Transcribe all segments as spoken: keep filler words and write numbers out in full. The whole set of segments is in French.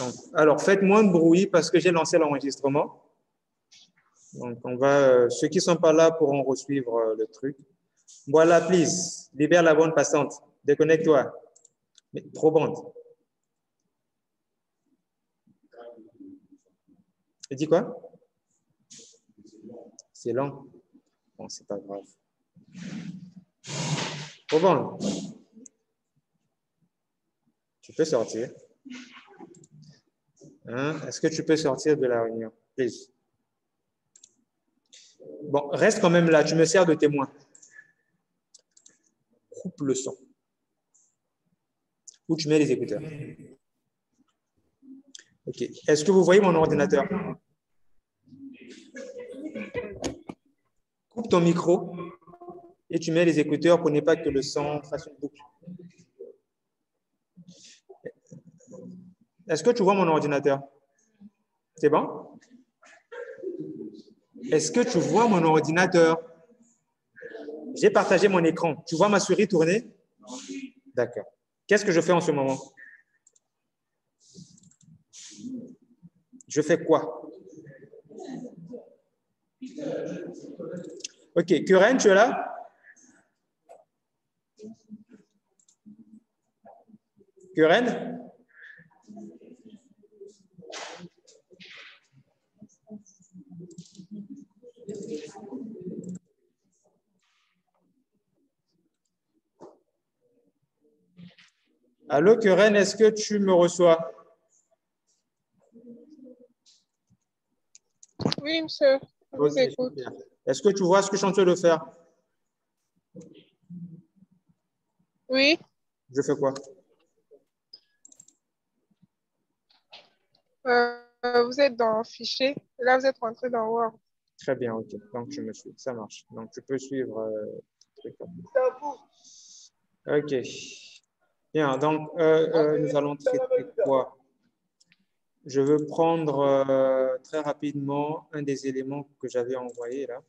Donc, alors, faites moins de bruit parce que j'ai lancé l'enregistrement. Donc, on va, euh, ceux qui ne sont pas là pourront resuivre euh, le truc. Voilà, please, libère la bande passante. Déconnecte-toi. Mais trop bande. Tu dis quoi? C'est lent. Bon, c'est pas grave. Trop bande. Tu peux sortir. Hein? Est-ce que tu peux sortir de la réunion? Please. Bon, reste quand même là. Tu me sers de témoin. Coupe le son. Ou tu mets les écouteurs. OK. Est-ce que vous voyez mon ordinateur? Coupe ton micro et tu mets les écouteurs pour ne pas que le son fasse une boucle. Est-ce que tu vois mon ordinateur? C'est bon? Est-ce que tu vois mon ordinateur? J'ai partagé mon écran. Tu vois ma souris tourner? D'accord. Qu'est-ce que je fais en ce moment? Je fais quoi? OK. Kuren, tu es là? Kuren? Allô, Kuren, est-ce que tu me reçois? Oui, monsieur. Je vous Okay, écoute. est-ce que tu vois ce que je suis en train de faire? Oui. Je fais quoi? Euh, vous êtes dans Fichier. Là, vous êtes rentré dans Word. Très bien, ok. Donc, tu me suis. Ça marche. Donc, tu peux suivre. Euh, ok. Bien, donc, euh, euh, nous allons traiter quoi? Je veux prendre euh, très rapidement un des éléments que j'avais envoyé là.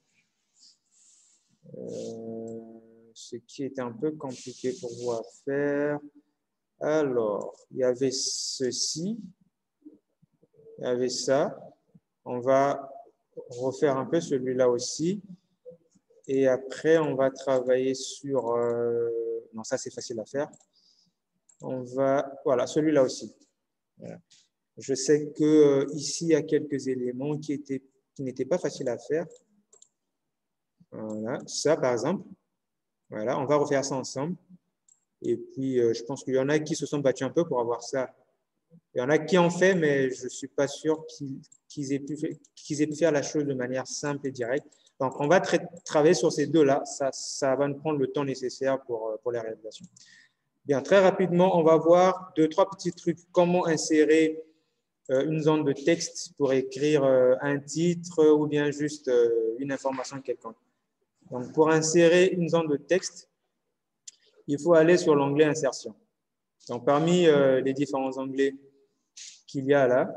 Euh, ce qui est un peu compliqué pour vous à faire. Alors, il y avait ceci. Il y avait ça. On va refaire un peu celui-là aussi. Et après, on va travailler sur... Euh, non, ça, c'est facile à faire. On va... Voilà, celui-là aussi. Voilà. Je sais que euh, ici, il y a quelques éléments qui étaient, qui n'étaient pas faciles à faire. Voilà, ça, par exemple. Voilà, on va refaire ça ensemble. Et puis, euh, je pense qu'il y en a qui se sont battus un peu pour avoir ça. Il y en a qui ont fait, mais je ne suis pas sûr qu'ils qu'ils aient, pu faire- qu'ils aient pu faire la chose de manière simple et directe. Donc, on va tra travailler sur ces deux-là. Ça, ça va nous prendre le temps nécessaire pour, pour les réalisations. Bien, très rapidement, on va voir deux, trois petits trucs. Comment insérer euh, une zone de texte pour écrire euh, un titre ou bien juste euh, une information quelconque. Donc, pour insérer une zone de texte, il faut aller sur l'onglet Insertion. Donc, parmi euh, les différents onglets qu'il y a là,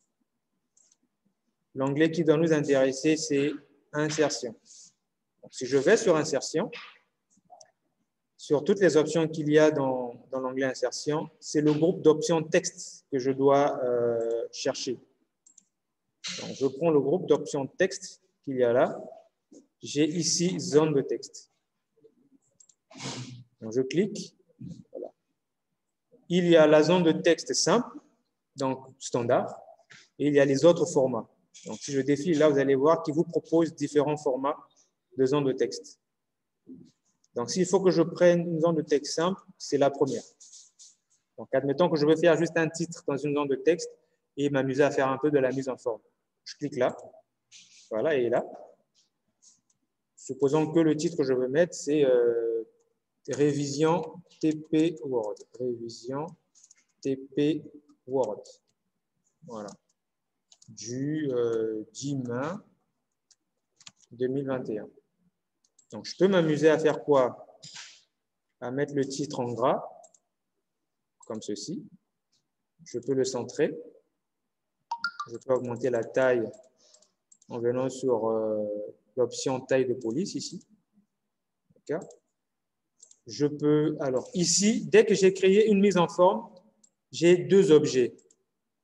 l'onglet qui doit nous intéresser, c'est Insertion. Donc, si je vais sur Insertion, sur toutes les options qu'il y a dans, dans l'onglet Insertion, c'est le groupe d'options texte que je dois euh, chercher. Donc, je prends le groupe d'options texte qu'il y a là. J'ai ici zone de texte. Donc, je clique. Voilà. Il y a la zone de texte simple, donc standard, et il y a les autres formats. Donc, si je défile là, vous allez voir qu'il vous propose différents formats de zone de texte. Donc, s'il faut que je prenne une zone de texte simple, c'est la première. Donc, admettons que je veux faire juste un titre dans une zone de texte et m'amuser à faire un peu de la mise en forme. Je clique là. Voilà, et là. Supposons que le titre que je veux mettre, c'est euh, Révision T P Word. Révision T P Word. Voilà. Du euh, dix mai deux mille vingt et un. Donc, je peux m'amuser à faire quoi? À mettre le titre en gras, comme ceci. Je peux le centrer. Je peux augmenter la taille en venant sur euh, l'option taille de police ici. D'accord? Je peux, alors ici, dès que j'ai créé une mise en forme, j'ai deux objets.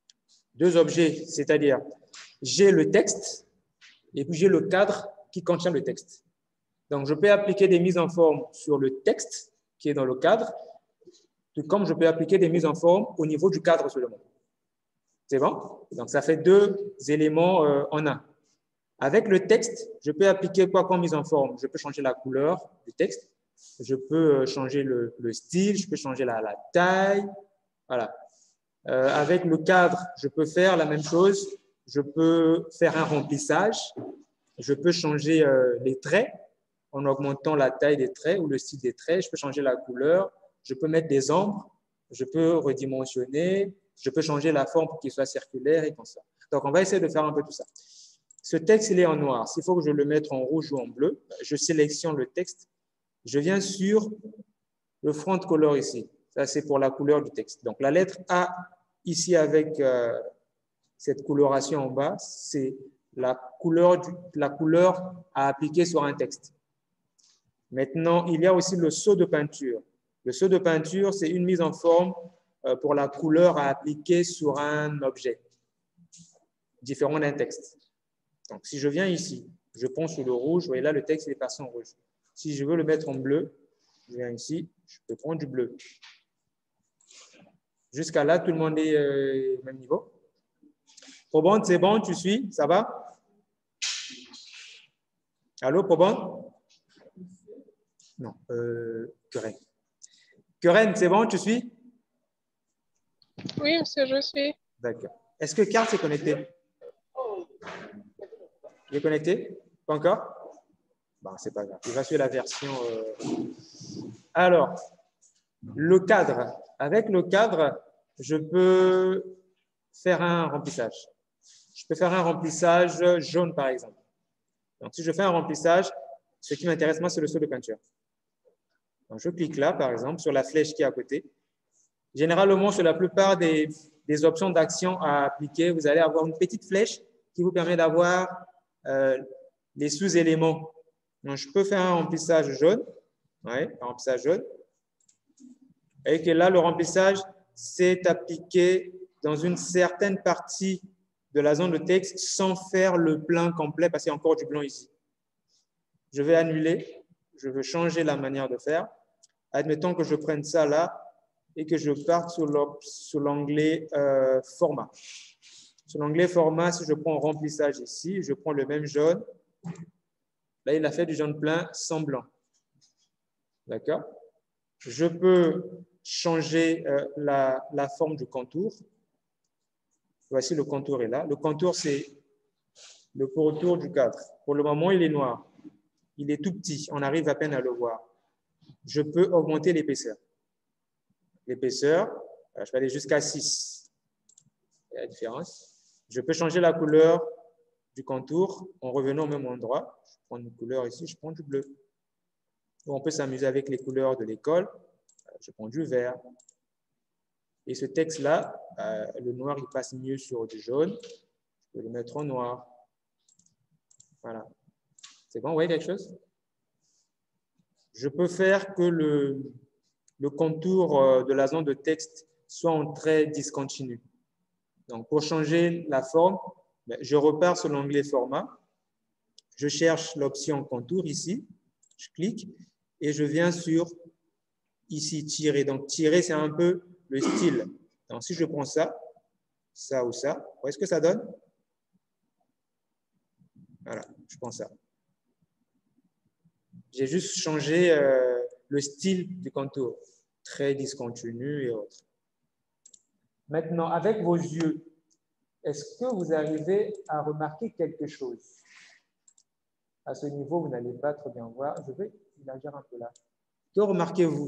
deux objets, c'est-à-dire j'ai le texte et puis j'ai le cadre qui contient le texte. Donc, je peux appliquer des mises en forme sur le texte qui est dans le cadre, tout comme je peux appliquer des mises en forme au niveau du cadre seulement. C'est bon? Donc, ça fait deux éléments euh, en un. Avec le texte, je peux appliquer quoi comme mise en forme? Je peux changer la couleur du texte, je peux changer le, le style, je peux changer la, la taille. Voilà. Euh, avec le cadre, je peux faire la même chose. Je peux faire un remplissage. Je peux changer euh, les traits en augmentant la taille des traits ou le style des traits. Je peux changer la couleur. Je peux mettre des ombres. Je peux redimensionner. Je peux changer la forme pour qu'il soit circulaire et comme ça. Donc, on va essayer de faire un peu tout ça. Ce texte, il est en noir. S'il faut que je le mette en rouge ou en bleu, je sélectionne le texte. Je viens sur le front color ici. Ça, c'est pour la couleur du texte. Donc, la lettre A, ici, avec euh, cette coloration en bas, c'est la couleur, du, la couleur à appliquer sur un texte. Maintenant, il y a aussi le seau de peinture. Le seau de peinture, c'est une mise en forme euh, pour la couleur à appliquer sur un objet différent d'un texte. Donc, si je viens ici, je prends sur le rouge, vous voyez là, le texte est passé en rouge. Si je veux le mettre en bleu, je viens ici, je peux prendre du bleu. Jusqu'à là, tout le monde est euh, au même niveau. Probande, c'est bon, tu suis, ça va? Allô, Probande? Non, euh, Queren. Queren, c'est bon, tu suis? Oui, monsieur, je suis. D'accord. Est-ce que Karl s'est connecté? Il est connecté? Pas encore? Bon, c'est pas grave. Il va suivre la version. Euh... Alors, le cadre. Avec le cadre, je peux faire un remplissage. Je peux faire un remplissage jaune, par exemple. Donc, si je fais un remplissage, ce qui m'intéresse, moi, c'est le seau de peinture. Donc, je clique là, par exemple, sur la flèche qui est à côté. Généralement, sur la plupart des, des options d'action à appliquer, vous allez avoir une petite flèche qui vous permet d'avoir euh, les sous-éléments. Donc, je peux faire un remplissage jaune. Oui, un remplissage jaune. Et que là, le remplissage, c'est appliqué dans une certaine partie de la zone de texte sans faire le plein complet parce qu'il y a encore du blanc ici. Je vais annuler. Je veux changer la manière de faire. Admettons que je prenne ça là et que je parte sur l'onglet euh, format. Sur l'onglet format, si je prends remplissage ici, je prends le même jaune. Là, il a fait du jaune plein sans blanc. D'accord? Je peux changer euh, la, la forme du contour. Voici le contour est là. Le contour, c'est le pourtour du cadre. Pour le moment, il est noir. Il est tout petit. On arrive à peine à le voir. Je peux augmenter l'épaisseur. L'épaisseur, je vais aller jusqu'à six. Il y a la différence. Je peux changer la couleur du contour en revenant au même endroit. Je prends une couleur ici, je prends du bleu. On peut s'amuser avec les couleurs de l'école. Je prends du vert. Et ce texte-là, euh, le noir, il passe mieux sur du jaune. Je peux le mettre en noir. Voilà. C'est bon, vous voyez quelque chose? Je peux faire que le, le contour de la zone de texte soit en trait discontinu. Donc, pour changer la forme, je repars sur l'onglet format. Je cherche l'option contour ici. Je clique et je viens sur ici, tirer. Donc, tirer, c'est un peu le style. Donc, si je prends ça, ça ou ça, vous voyez ce que ça donne? Voilà, je prends ça. J'ai juste changé euh, le style du contour. Très discontinu et autres. Maintenant, avec vos yeux, est-ce que vous arrivez à remarquer quelque chose? À ce niveau, vous n'allez pas trop bien voir. Je vais élargir un peu là. Que remarquez-vous?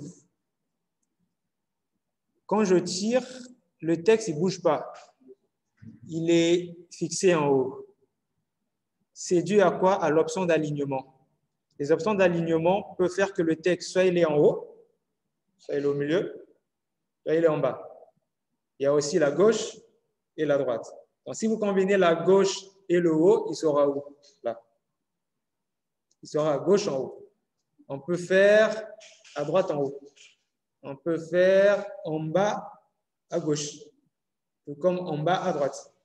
Quand je tire, le texte ne bouge pas. Il est fixé en haut. C'est dû à quoi? À l'option d'alignement. Les options d'alignement peuvent faire que le texte, soit il est en haut, soit il est au milieu, soit il est en bas. Il y a aussi la gauche et la droite. Donc, si vous combinez la gauche et le haut, il sera où? Là. Il sera à gauche en haut. On peut faire à droite en haut. On peut faire en bas à gauche. Ou comme en bas à droite.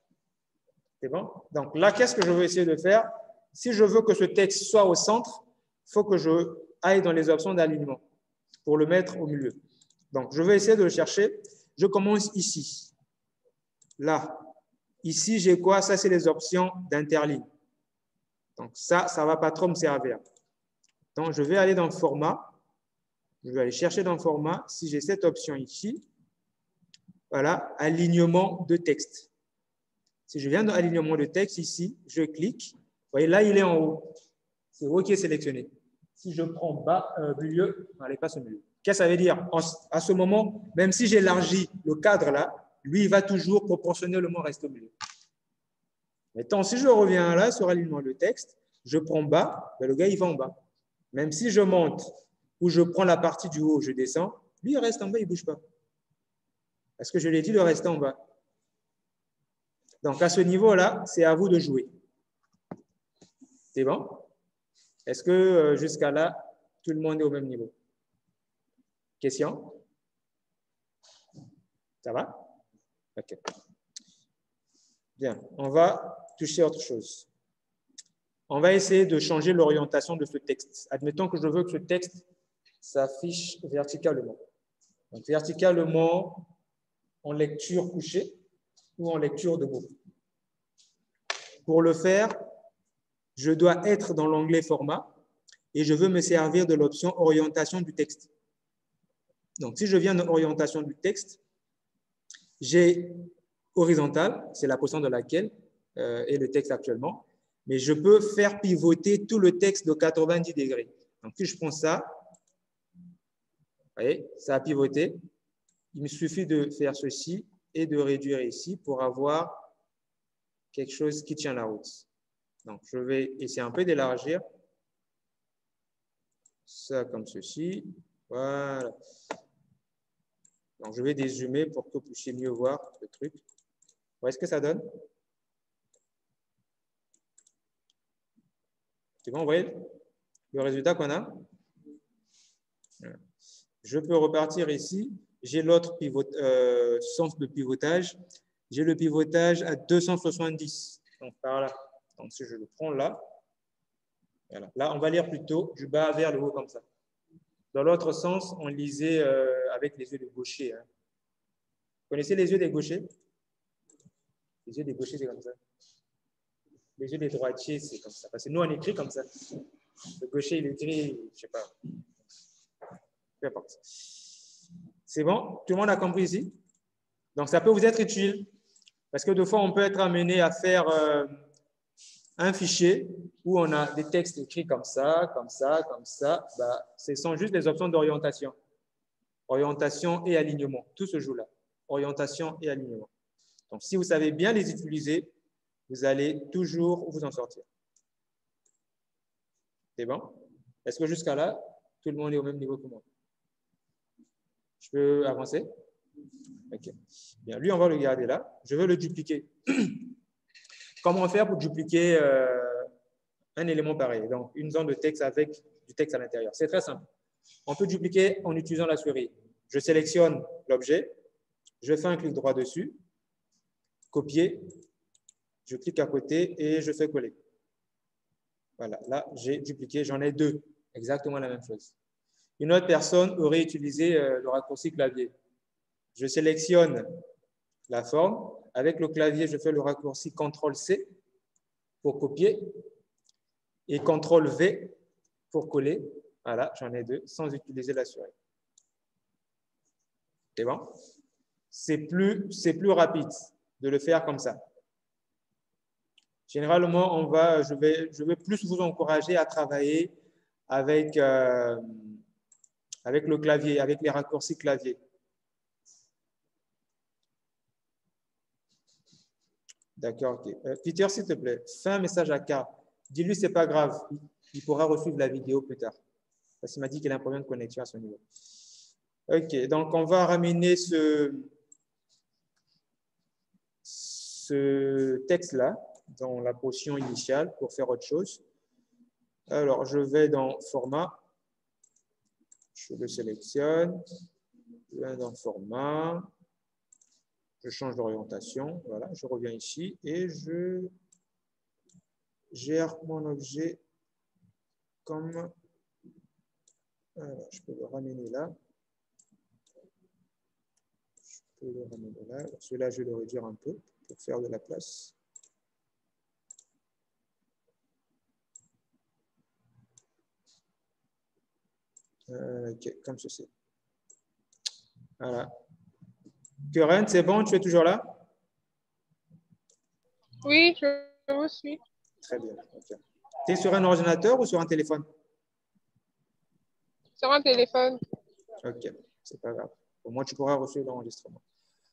C'est bon? Donc là, qu'est-ce que je veux essayer de faire? Si je veux que ce texte soit au centre, il faut que je aille dans les options d'alignement pour le mettre au milieu. Donc, je vais essayer de le chercher. Je commence ici. Là. Ici, j'ai quoi? Ça, c'est les options d'interligne. Donc, ça, ça ne va pas trop me servir. Donc, je vais aller dans le format. Je vais aller chercher dans le format. Si j'ai cette option ici, voilà, alignement de texte. Si je viens dans alignement de texte ici, je clique. Vous voyez, là, il est en haut. C'est OK qui est sélectionné. Si je prends bas, euh, milieu, allez, passe au milieu. Qu'est-ce que ça veut dire? En, à ce moment, même si j'élargis le cadre là, lui, il va toujours proportionnellement rester au milieu. Maintenant, si je reviens là sur alignement de texte, je prends bas, ben le gars, il va en bas. Même si je monte ou je prends la partie du haut, je descends, lui, il reste en bas, il ne bouge pas. Parce que je l'ai dit, de rester en bas. Donc, à ce niveau-là, c'est à vous de jouer. C'est bon? Est-ce que euh, jusqu'à là, tout le monde est au même niveau? Question? Ça va? OK. Bien, on va toucher à autre chose. On va essayer de changer l'orientation de ce texte. Admettons que je veux que ce texte s'affiche verticalement. Donc, verticalement en lecture couchée ou en lecture debout. Pour le faire, je dois être dans l'onglet format et je veux me servir de l'option orientation du texte. Donc, si je viens dans orientation du texte, j'ai horizontal, c'est la position de laquelle euh, est le texte actuellement, mais je peux faire pivoter tout le texte de quatre-vingt-dix degrés. Donc, si je prends ça, vous voyez, ça a pivoté. Il me suffit de faire ceci et de réduire ici pour avoir quelque chose qui tient la route. Donc, je vais essayer un peu d'élargir ça comme ceci. Voilà. Donc, je vais dézoomer pour que vous puissiez mieux voir le truc. Vous voyez ce que ça donne? C'est bon, vous voyez le résultat qu'on a? Je peux repartir ici. J'ai l'autre euh, sens de pivotage. J'ai le pivotage à deux cent soixante-dix. Donc, par là. Donc, si je le prends là, voilà. Là, on va lire plutôt du bas vers le haut comme ça. Dans l'autre sens, on lisait euh, avec les yeux des gauchers. Hein. Vous connaissez les yeux des gauchers? Les yeux des gauchers, c'est comme ça. Les yeux des droitiers, c'est comme ça. Parce que nous, on écrit comme ça. Le gaucher, il écrit, je ne sais pas. Peu importe. C'est bon? Tout le monde a compris ici? Donc, ça peut vous être utile. Parce que des fois, on peut être amené à faire euh, un fichier où on a des textes écrits comme ça, comme ça, comme ça. Bah, ce sont juste des options d'orientation. Orientation et alignement. Tout se joue là. Orientation et alignement. Donc, si vous savez bien les utiliser, vous allez toujours vous en sortir. C'est bon? Est-ce que jusqu'à là, tout le monde est au même niveau que moi? Je peux avancer? OK. Bien, lui, on va le garder là. Je veux le dupliquer. Comment faire pour dupliquer euh, un élément pareil? Donc, une zone de texte avec du texte à l'intérieur. C'est très simple. On peut dupliquer en utilisant la souris. Je sélectionne l'objet, je fais un clic droit dessus, copier, je clique à côté et je fais coller. Voilà, là, j'ai dupliqué, j'en ai deux. Exactement la même chose. Une autre personne aurait utilisé euh, le raccourci clavier. Je sélectionne la forme. Avec le clavier, je fais le raccourci contrôle C pour copier et contrôle V pour coller. Voilà, j'en ai deux sans utiliser la souris. C'est bon? C'est plus, c'est plus rapide de le faire comme ça. Généralement, on va, je, vais, je vais plus vous encourager à travailler avec, euh, avec le clavier, avec les raccourcis clavier. D'accord, ok. Euh, Peter, s'il te plaît, fais un message à K. Dis-lui, c'est pas grave. Il pourra resuivre la vidéo plus tard. Parce qu'il m'a dit qu'il a un problème de connexion à ce niveau. Ok, donc on va ramener ce, ce texte-là dans la portion initiale pour faire autre chose. Alors, je vais dans format. Je le sélectionne. Je vais dans format. Je change d'orientation. Voilà, je reviens ici et je gère mon objet comme... Alors, je peux le ramener là. Je peux le ramener là. Celui-là, je vais le réduire un peu pour faire de la place. Euh, ok, comme ceci. Voilà. Keren, c'est bon? Tu es toujours là? Oui, je vous suis. Très bien. Okay. Tu es sur un ordinateur ou sur un téléphone? Sur un téléphone. Ok, c'est pas grave. Au moins, tu pourras recevoir l'enregistrement.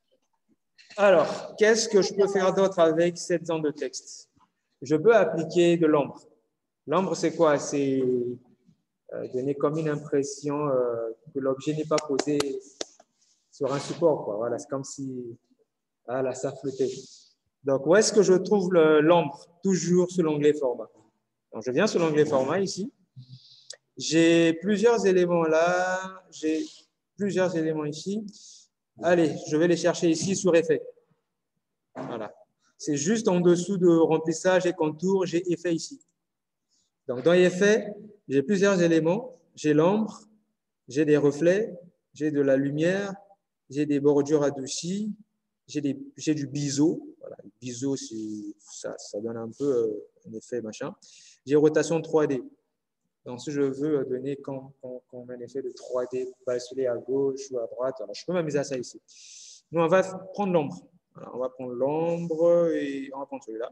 Alors, qu'est-ce que je peux faire d'autre avec cette zone de texte? Je peux appliquer de l'ombre. L'ombre, c'est quoi? C'est euh, donner comme une impression euh, que l'objet n'est pas posé sur un support, quoi. Voilà, c'est comme si voilà, ça flottait. Donc, où est-ce que je trouve l'ombre? Toujours sur l'onglet format. Donc, je viens sur l'onglet format ici. J'ai plusieurs éléments là. J'ai plusieurs éléments ici. Allez, je vais les chercher ici sur effet. Voilà. C'est juste en dessous de remplissage et contour, j'ai effet ici. Donc, dans effet, j'ai plusieurs éléments. J'ai l'ombre, j'ai des reflets, j'ai de la lumière, j'ai des bordures adoucies, j'ai du biseau. Voilà, le biseau, ça, ça donne un peu euh, un effet machin. J'ai rotation trois D. Donc, si je veux donner comme, comme, comme un effet de trois D, basculer à gauche ou à droite, alors je peux m'amuser à ça ici. Nous, on va prendre l'ombre. On va prendre l'ombre et on va prendre celui-là.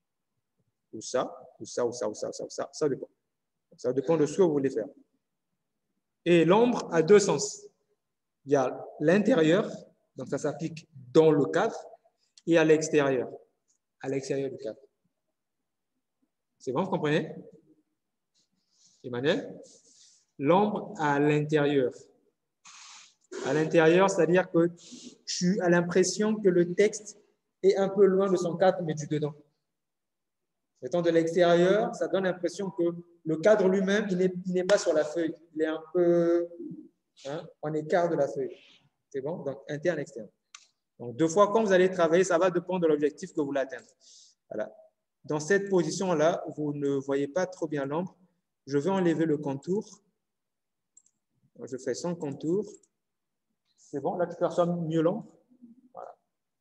Ou ça, ou ça, ou ça, ou ça, ou ça, ou ça. Ça dépend. Ça dépend de ce que vous voulez faire. Et l'ombre a deux sens. Il y a l'intérieur, donc ça s'applique dans le cadre, et à l'extérieur, à l'extérieur du cadre. C'est bon, vous comprenez? Emmanuel? L'ombre à l'intérieur. À l'intérieur, c'est-à-dire que tu as l'impression que le texte est un peu loin de son cadre, mais du dedans. Étant de l'extérieur, ça donne l'impression que le cadre lui-même, il n'est pas sur la feuille. Il est un peu hein, en écart de la feuille. C'est bon? Donc, interne, externe. Donc, deux fois, quand vous allez travailler, ça va dépendre de l'objectif que vous voulez atteindre. Voilà. Dans cette position-là, vous ne voyez pas trop bien l'ombre. Je vais enlever le contour. Je fais sans contour. C'est bon? Là, tu perçois mieux l'ombre. Voilà.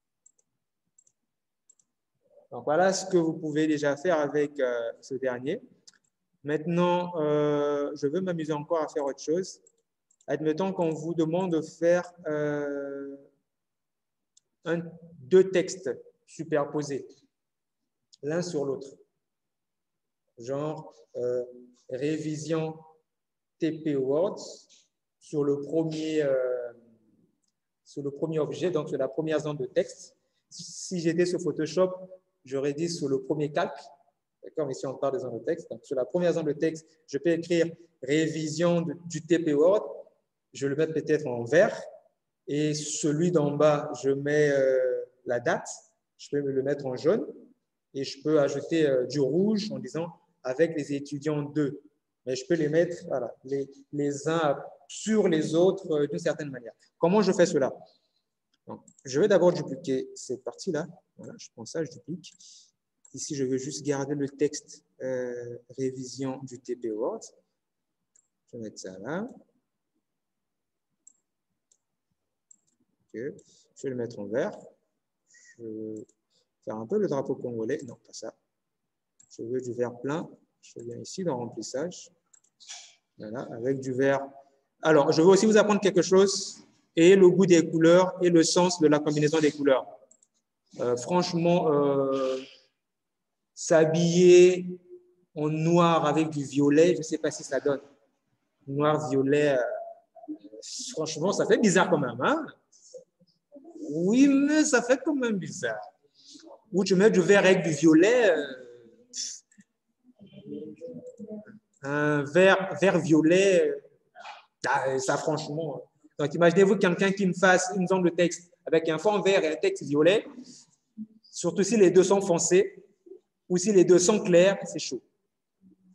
Donc, voilà ce que vous pouvez déjà faire avec euh, ce dernier. Maintenant, euh, je veux m'amuser encore à faire autre chose. Admettons qu'on vous demande de faire euh, un, deux textes superposés, l'un sur l'autre. Genre, euh, révision T P Words sur le premier, euh, sur le premier objet, donc sur la première zone de texte. Si j'étais sur Photoshop, j'aurais dit sur le premier calque. D'accord, ici on parle de zone de texte. Donc, sur la première zone de texte, je peux écrire révision de, du T P Word. Je le mets peut-être en vert. Et celui d'en bas, je mets euh, la date. Je peux le mettre en jaune. Et je peux ajouter euh, du rouge en disant avec les étudiants deux. Mais je peux les mettre voilà, les, les uns sur les autres euh, d'une certaine manière. Comment je fais cela? Donc, je vais d'abord dupliquer cette partie-là. Voilà, je prends ça, je duplique. Ici, je veux juste garder le texte euh, révision du T P Word. Je vais mettre ça là. Okay. Je vais le mettre en vert. Je vais faire un peu le drapeau congolais. Non, pas ça. Je veux du vert plein. Je viens ici dans remplissage. Voilà, avec du vert. Alors, je veux aussi vous apprendre quelque chose et le goût des couleurs et le sens de la combinaison des couleurs. Euh, franchement, euh, s'habiller en noir avec du violet, je ne sais pas si ça donne. Noir, violet, euh, franchement, ça fait bizarre quand même. Hein? Oui, mais ça fait quand même bizarre. Ou tu mets du vert avec du violet, euh, un vert, vert violet, euh, ça franchement. Donc imaginez-vous quelqu'un qui me fasse une zone de texte avec un fond vert et un texte violet, surtout si les deux sont foncés ou si les deux sont clairs, c'est chaud.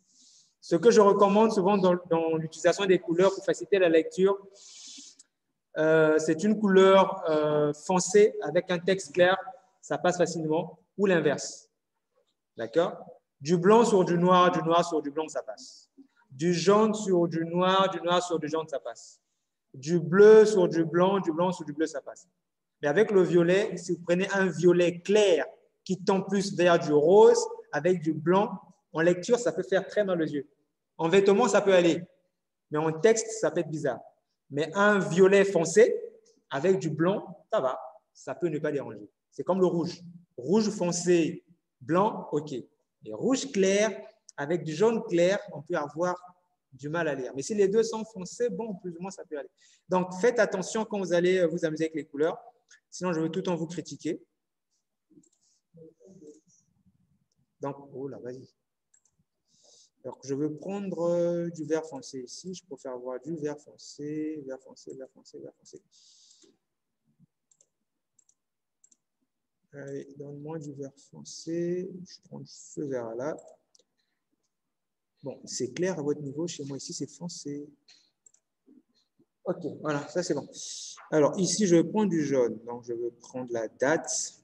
Ce que je recommande souvent dans, dans l'utilisation des couleurs pour faciliter la lecture, euh, c'est une couleur euh, foncée avec un texte clair, ça passe facilement, ou l'inverse. D'accord? Du blanc sur du noir, du noir sur du blanc, ça passe. Du jaune sur du noir, du noir sur du jaune, ça passe. Du bleu sur du blanc, du blanc sur du bleu, ça passe. Mais avec le violet, si vous prenez un violet clair qui tend plus vers du rose, avec du blanc, en lecture, ça peut faire très mal aux yeux. En vêtements, ça peut aller. Mais en texte, ça peut être bizarre. Mais un violet foncé avec du blanc, ça va. Ça peut ne pas déranger. C'est comme le rouge. Rouge foncé, blanc, OK. Et rouge clair avec du jaune clair, on peut avoir du mal à lire. Mais si les deux sont foncés, bon, plus ou moins, ça peut aller. Donc, faites attention quand vous allez vous amuser avec les couleurs. Sinon, je veux tout le temps vous critiquer. Donc, oh là, vas-y. Alors, je veux prendre du vert foncé ici. Je peux faire voir du vert foncé, vert foncé, vert foncé, vert foncé. Allez, donne-moi du vert foncé. Je prends ce vert-là. Bon, c'est clair à votre niveau. Chez moi, ici, c'est foncé. OK, voilà, ça, c'est bon. Alors, ici, je vais prendre du jaune. Donc, je vais prendre la date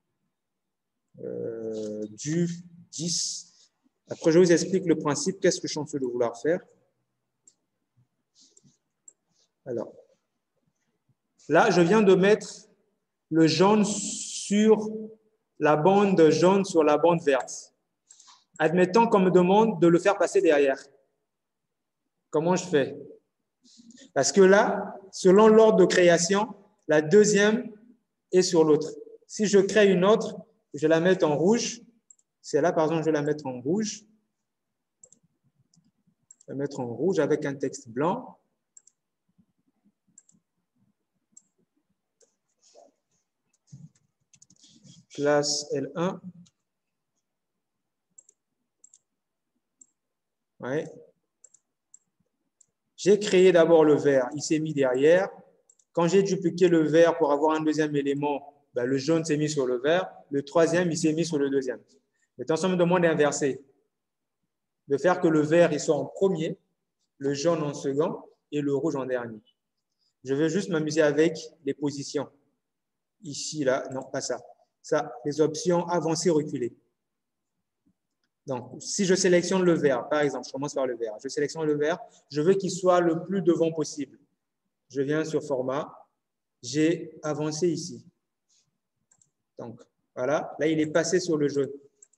euh, du dix. Après, je vous explique le principe. Qu'est-ce que je suis en train de vouloir faire? Alors, là, je viens de mettre le jaune sur la bande jaune sur la bande verte. Admettons qu'on me demande de le faire passer derrière. Comment je fais? Parce que là, selon l'ordre de création, la deuxième est sur l'autre. Si je crée une autre, je vais la mettre en rouge. C'est là, par exemple, je vais la mettre en rouge. Je vais la mettre en rouge avec un texte blanc. Classe L un. Ouais. J'ai créé d'abord le vert, il s'est mis derrière. Quand j'ai dupliqué le vert pour avoir un deuxième élément, ben, le jaune s'est mis sur le vert. Le troisième, il s'est mis sur le deuxième. Maintenant, ça me demande d'inverser. De faire que le vert il soit en premier, le jaune en second et le rouge en dernier. Je veux juste m'amuser avec les positions. Ici, là, non, pas ça. Ça, les options avancer, reculer. Donc, si je sélectionne le vert, par exemple, je commence par le vert. Je sélectionne le vert, je veux qu'il soit le plus devant possible. Je viens sur format, j'ai avancé ici. Donc, voilà, là, il est passé sur le jaune.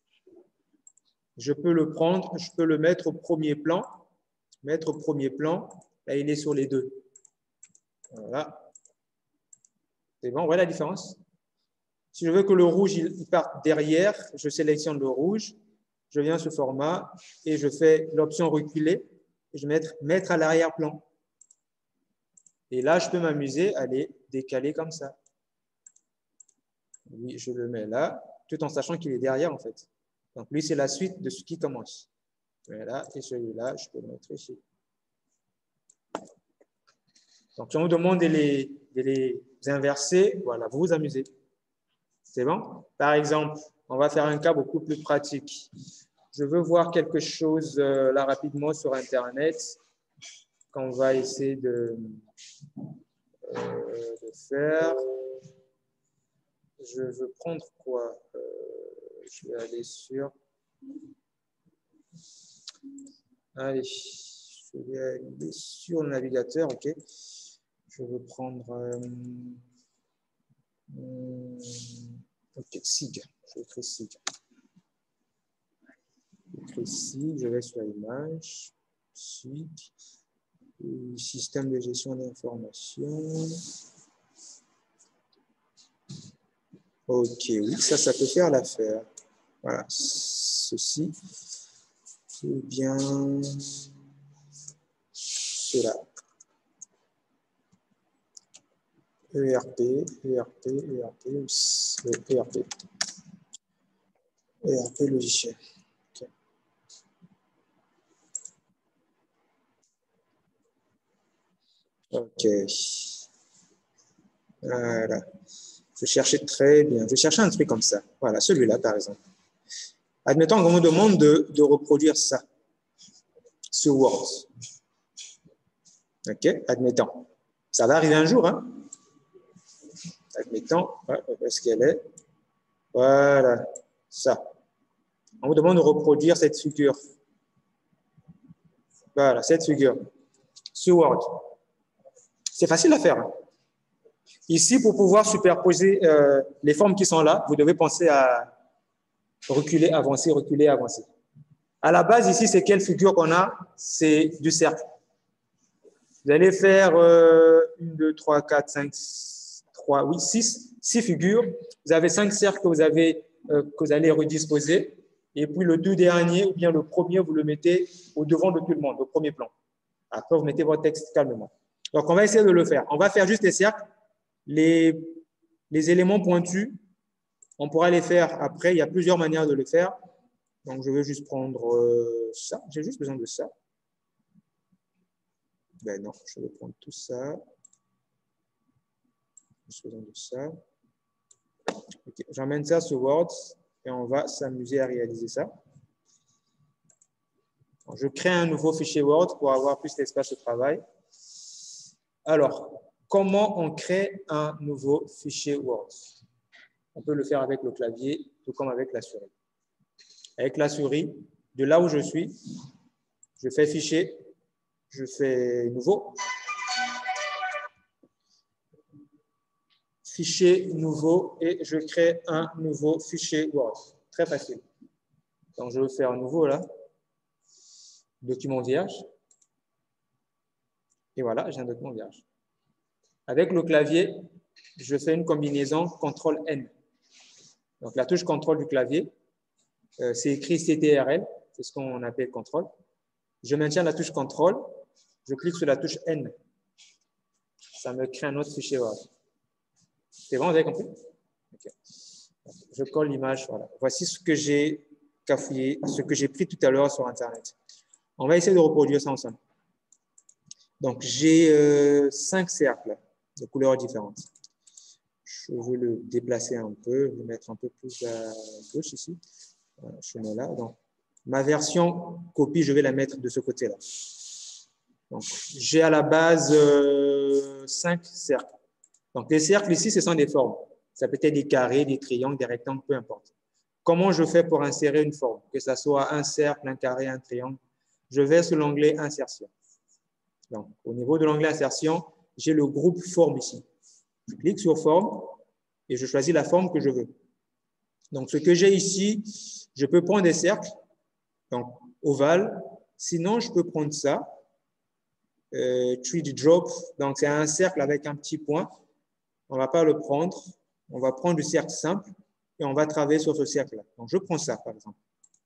Je peux le prendre, je peux le mettre au premier plan. Mettre au premier plan, là, il est sur les deux. Voilà. C'est bon, voilà la différence. Si je veux que le rouge il parte derrière, je sélectionne le rouge. Je viens sur format et je fais l'option reculer et je vais mettre, mettre à l'arrière-plan. Et là, je peux m'amuser à les décaler comme ça. Oui, je le mets là, tout en sachant qu'il est derrière en fait. Donc lui, c'est la suite de ce qui commence. Voilà, et celui-là, je peux le mettre ici. Donc si on vous demande de les, de les inverser, voilà, vous vous amusez. C'est bon? Par exemple, on va faire un cas beaucoup plus pratique. Je veux voir quelque chose euh, là rapidement sur Internet qu'on va essayer de, euh, de faire. Je veux prendre quoi? euh, Je vais aller sur... Allez, je vais aller sur le navigateur, ok. Je veux prendre... Euh, ok, S I G. Je vais écrire S I G. Ici, je vais sur l'image, suite, système de gestion d'information. Ok, oui, ça, ça peut faire l'affaire. Voilà, ceci, ou bien cela. E R P, E R P, E R P, E R P. E R P logiciel. Ok. Voilà. Je cherchais très bien. Je cherchais un truc comme ça. Voilà, celui-là, par exemple. Admettons qu'on me demande de, de reproduire ça sur Word. Ok, admettons. Ça va arriver un jour, hein. Admettons, ouais, où est-ce qu'elle est? Voilà, ça. On vous demande de reproduire cette figure. Voilà, cette figure. Sur Word. C'est facile à faire. Hein. Ici, pour pouvoir superposer euh, les formes qui sont là, vous devez penser à reculer, avancer, reculer, avancer. À la base, ici, c'est quelle figure qu'on a? C'est du cercle. Vous allez faire euh, une, deux, trois, quatre, cinq, trois, oui, six, six figures. Vous avez cinq cercles que vous, avez, euh, que vous allez redisposer. Et puis le deux dernier, ou bien le premier, vous le mettez au devant de tout le monde, au premier plan. Après, vous mettez votre texte calmement. Donc, on va essayer de le faire. On va faire juste les cercles. Les, les éléments pointus, on pourra les faire après. Il y a plusieurs manières de le faire. Donc, je vais juste prendre euh, ça. J'ai juste besoin de ça. Ben non, je vais prendre tout ça. J'ai besoin de ça. Okay. J'emmène ça sur Word et on va s'amuser à réaliser ça. Donc, je crée un nouveau fichier Word pour avoir plus d'espace de travail. Alors, comment on crée un nouveau fichier Word? On peut le faire avec le clavier, tout comme avec la souris. Avec la souris, de là où je suis, je fais fichier, je fais nouveau. Fichier nouveau et je crée un nouveau fichier Word. Très facile. Donc, je vais faire un nouveau là. Document vierge. Et voilà, j'ai un document vierge. Avec le clavier, je fais une combinaison contrôle N. Donc, la touche contrôle du clavier, euh, c'est écrit C T R L, c'est ce qu'on appelle contrôle. Je maintiens la touche contrôle, je clique sur la touche N. Ça me crée un autre fichier Word. C'est bon, vous avez compris? Okay. Je colle l'image, voilà. Voici ce que j'ai cafouillé, ce que j'ai pris tout à l'heure sur Internet. On va essayer de reproduire ça ensemble. Donc, j'ai euh, cinq cercles de couleurs différentes. Je vais le déplacer un peu, le mettre un peu plus à gauche ici. Voilà, je mets là. Donc, ma version copie, je vais la mettre de ce côté-là. Donc, j'ai à la base euh, cinq cercles. Donc, les cercles ici, ce sont des formes. Ça peut être des carrés, des triangles, des rectangles, peu importe. Comment je fais pour insérer une forme? Que ce soit un cercle, un carré, un triangle. Je vais sur l'onglet Insertion. Donc, au niveau de l'onglet Insertion, j'ai le groupe Forme ici. Je clique sur Forme et je choisis la forme que je veux. Donc, ce que j'ai ici, je peux prendre des cercles, donc ovales. Sinon, je peux prendre ça. Euh, three D Drop, donc c'est un cercle avec un petit point. On ne va pas le prendre. On va prendre du cercle simple et on va travailler sur ce cercle-là. Donc, je prends ça, par exemple.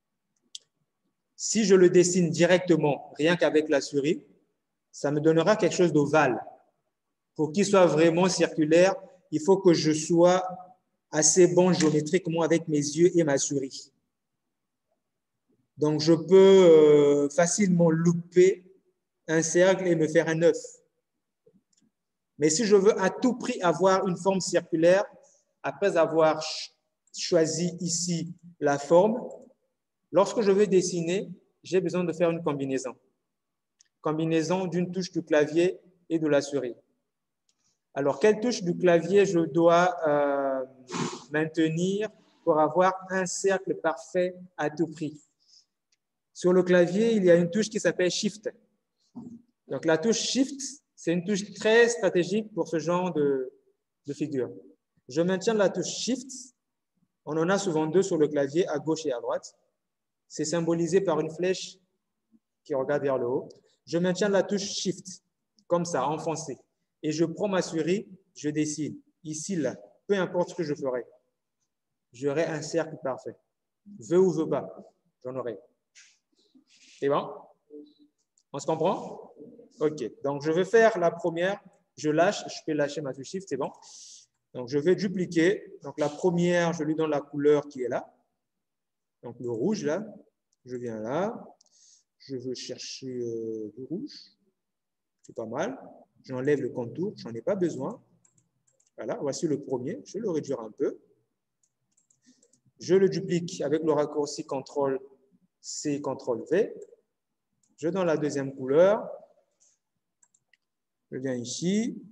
Si je le dessine directement, rien qu'avec la souris, ça me donnera quelque chose d'ovale. Pour qu'il soit vraiment circulaire, il faut que je sois assez bon géométriquement avec mes yeux et ma souris. Donc, je peux euh, facilement louper un cercle et me faire un œuf. Mais si je veux à tout prix avoir une forme circulaire, après avoir choisi ici la forme, lorsque je veux dessiner, j'ai besoin de faire une combinaison. Combinaison d'une touche du clavier et de la souris. Alors, quelle touche du clavier je dois euh, maintenir pour avoir un cercle parfait à tout prix? Sur le clavier, il y a une touche qui s'appelle Shift. Donc, la touche Shift, c'est une touche très stratégique pour ce genre de, de figure. Je maintiens la touche Shift. On en a souvent deux sur le clavier, à gauche et à droite. C'est symbolisé par une flèche qui regarde vers le haut. Je maintiens la touche Shift, comme ça, enfoncée. Et je prends ma souris, je dessine. Ici, là, peu importe ce que je ferai, j'aurai un cercle parfait. Veux ou veux pas, j'en aurai. C'est bon? On se comprend? OK. Donc, je vais faire la première. Je lâche. Je peux lâcher ma touche Shift, c'est bon. Donc, je vais dupliquer. Donc, la première, je lui donne la couleur qui est là. Donc, le rouge, là. Je viens là. Je veux chercher euh, du rouge. C'est pas mal. J'enlève le contour. Je n'en ai pas besoin. Voilà. Voici le premier. Je vais le réduire un peu. Je le duplique avec le raccourci contrôle C, contrôle V. Je donne la deuxième couleur. Je viens ici.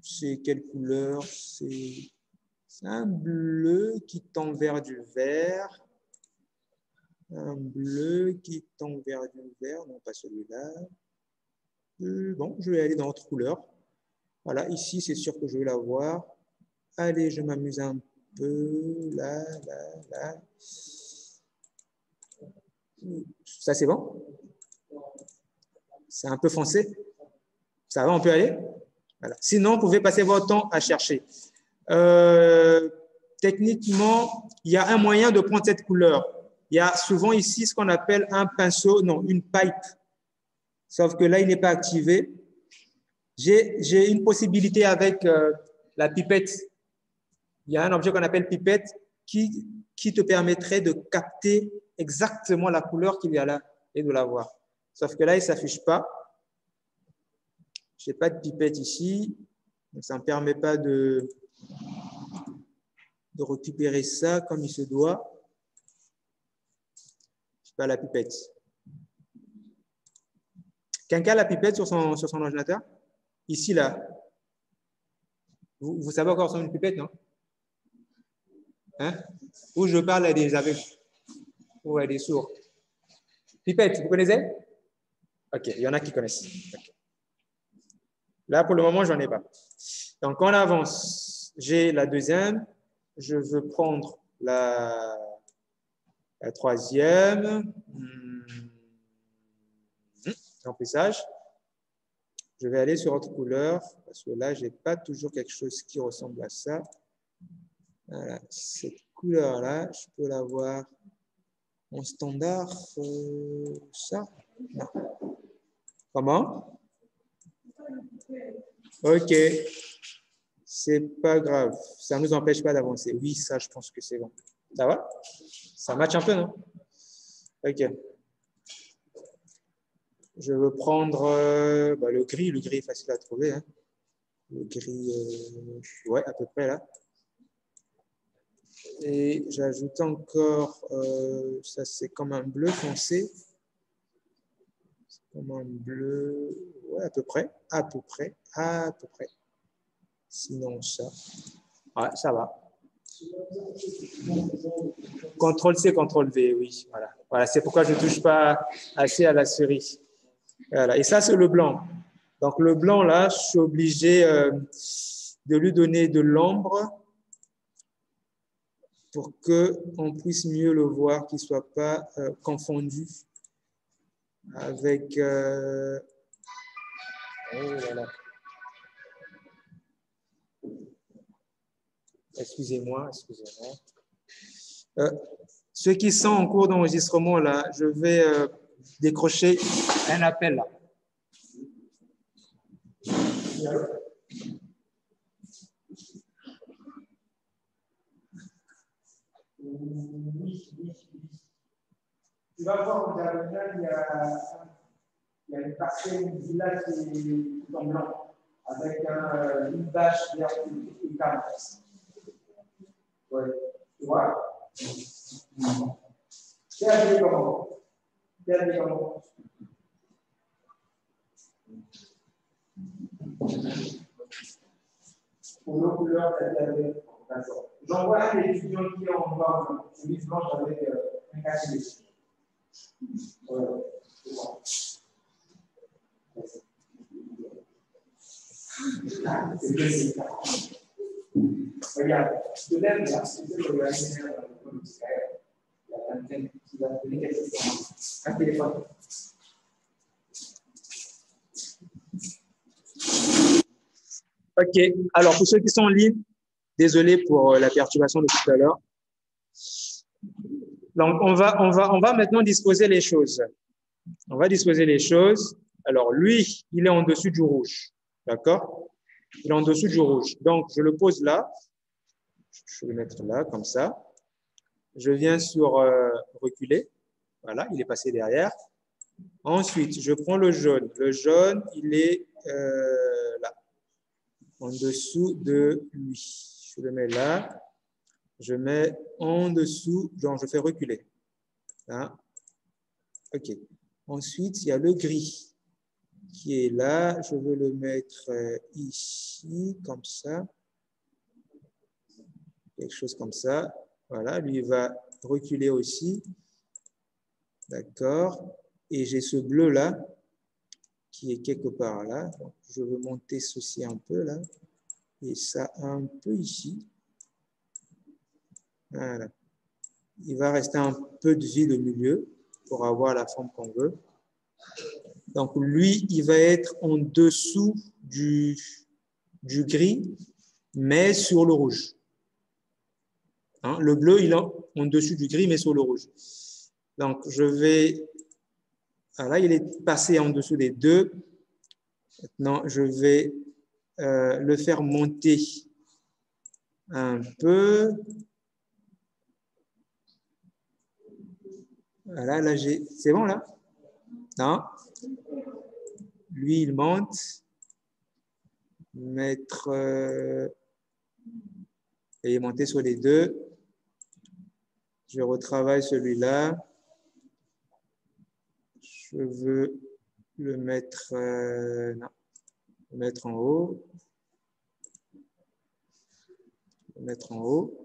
C'est quelle couleur? C'est un bleu qui tend vers du vert. Un bleu qui tend vers du vert. Non, pas celui-là. Euh, bon, je vais aller dans autre couleur. Voilà, ici, c'est sûr que je vais la voir. Allez, je m'amuse un peu. Là, là, là. Ça, c'est bon? C'est un peu foncé? Ça va, on peut aller? Voilà. Sinon, vous pouvez passer votre temps à chercher. Euh, techniquement, il y a un moyen de prendre cette couleur. Il y a souvent ici ce qu'on appelle un pinceau, non, une pipe. Sauf que là, il n'est pas activé. J'ai une possibilité avec euh, la pipette. Il y a un objet qu'on appelle pipette qui, qui te permettrait de capter exactement la couleur qu'il y a là et de la voir. Sauf que là, il ne s'affiche pas. Je n'ai pas de pipette ici. Donc, ça ne me permet pas de, de récupérer ça comme il se doit. Je n'ai pas la pipette. Quelqu'un a la pipette sur son, sur son ordinateur? Ici, là. Vous, vous savez encore sur une pipette, non? Hein? Où je parle à des aveugles ou à des sourds. Pipette, vous connaissez? Ok, il y en a qui connaissent. Okay. Là, pour le moment, je n'en ai pas. Donc, on avance. J'ai la deuxième. Je veux prendre la, la troisième. Hmm. Remplissage. Je vais aller sur autre couleur parce que là, je n'ai pas toujours quelque chose qui ressemble à ça. Voilà. Cette couleur-là, je peux l'avoir en standard. Euh, ça? Non. Comment? Ok. C'est pas grave. Ça ne nous empêche pas d'avancer. Oui, ça, je pense que c'est bon. Ça va? Ça match un peu, non? Ok. Je veux prendre euh, bah, le gris. Le gris est facile à trouver. Hein. Le gris, euh, ouais, à peu près là. Et j'ajoute encore, euh, ça c'est comme un bleu foncé. C'est comme un bleu, ouais, à peu près, à peu près, à peu près. Sinon ça, ouais, ça va. contrôle C, contrôle V, oui, voilà. Voilà, c'est pourquoi je ne touche pas assez à la souris. Voilà, et ça c'est le blanc. Donc le blanc là, je suis obligé euh, de lui donner de l'ombre pour qu'on puisse mieux le voir, qu'il ne soit pas euh, confondu avec... Euh... Oh, voilà. Excusez-moi, excusez-moi. Euh, ceux qui sont en cours d'enregistrement, là, je vais euh, décrocher un appel, là. Oui, oui, oui. Tu vas voir, au diagonale, il y a, il y a une parcelle, une village qui est en blanc, avec un, une bâche verte et une carte. Ouais. Tu vois? C'est habillé comment? C'est habillé comment? Pour nos couleurs, c'est habillé. D'accord. J'envoie un étudiant qui est en noir, chemise blanche avec euh, un cachet. Voilà. C'est bon. C'est bien, c'est ça. Regarde, je te lève là, c'est ce que je vais la vingtaine qui va donner quelque chose. Un téléphone. Ok, alors pour ceux qui sont en ligne, désolé pour la perturbation de tout à l'heure. Donc, on va, on, va, on va maintenant disposer les choses. On va disposer les choses. Alors, lui, il est en dessous du rouge. D'accord? Il est en dessous du rouge. Donc, je le pose là. Je vais le mettre là, comme ça. Je viens sur euh, reculer. Voilà, il est passé derrière. Ensuite, je prends le jaune. Le jaune, il est euh, là, en dessous de lui. Je le mets là. Je mets en dessous, genre je fais reculer. Là. OK. Ensuite, il y a le gris. qui est là. Je veux le mettre ici, comme ça. Quelque chose comme ça. Voilà, lui il va reculer aussi. D'accord. Et j'ai ce bleu là, qui est quelque part là. Donc, je veux monter ceci un peu là. Et ça un peu ici. Voilà. Il va rester un peu de vide au milieu pour avoir la forme qu'on veut. Donc, lui, il va être en dessous du, du gris, mais sur le rouge. Hein, le bleu, il est en dessus du gris, mais sur le rouge. Donc, je vais... Voilà, il est passé en dessous des deux. Maintenant, je vais euh, le faire monter un peu. Voilà, là, j'ai... C'est bon, là? Non? Lui, il monte. Mettre... Euh, et monter sur les deux. Je retravaille celui-là. Je veux le mettre... Euh, non. Le mettre en haut. Le mettre en haut.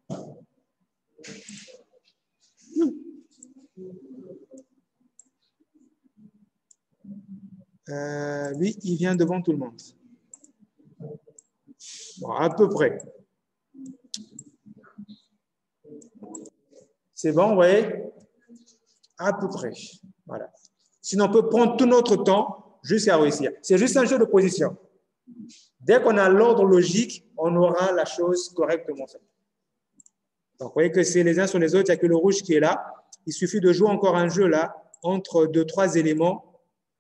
Euh, lui, il vient devant tout le monde. Bon, à peu près. C'est bon, vous voyez? À peu près. Voilà. Sinon, on peut prendre tout notre temps jusqu'à réussir. C'est juste un jeu de position. Dès qu'on a l'ordre logique, on aura la chose correctement faite. Donc, vous voyez que c'est les uns sur les autres, il n'y a que le rouge qui est là. Il suffit de jouer encore un jeu là, entre deux, trois éléments.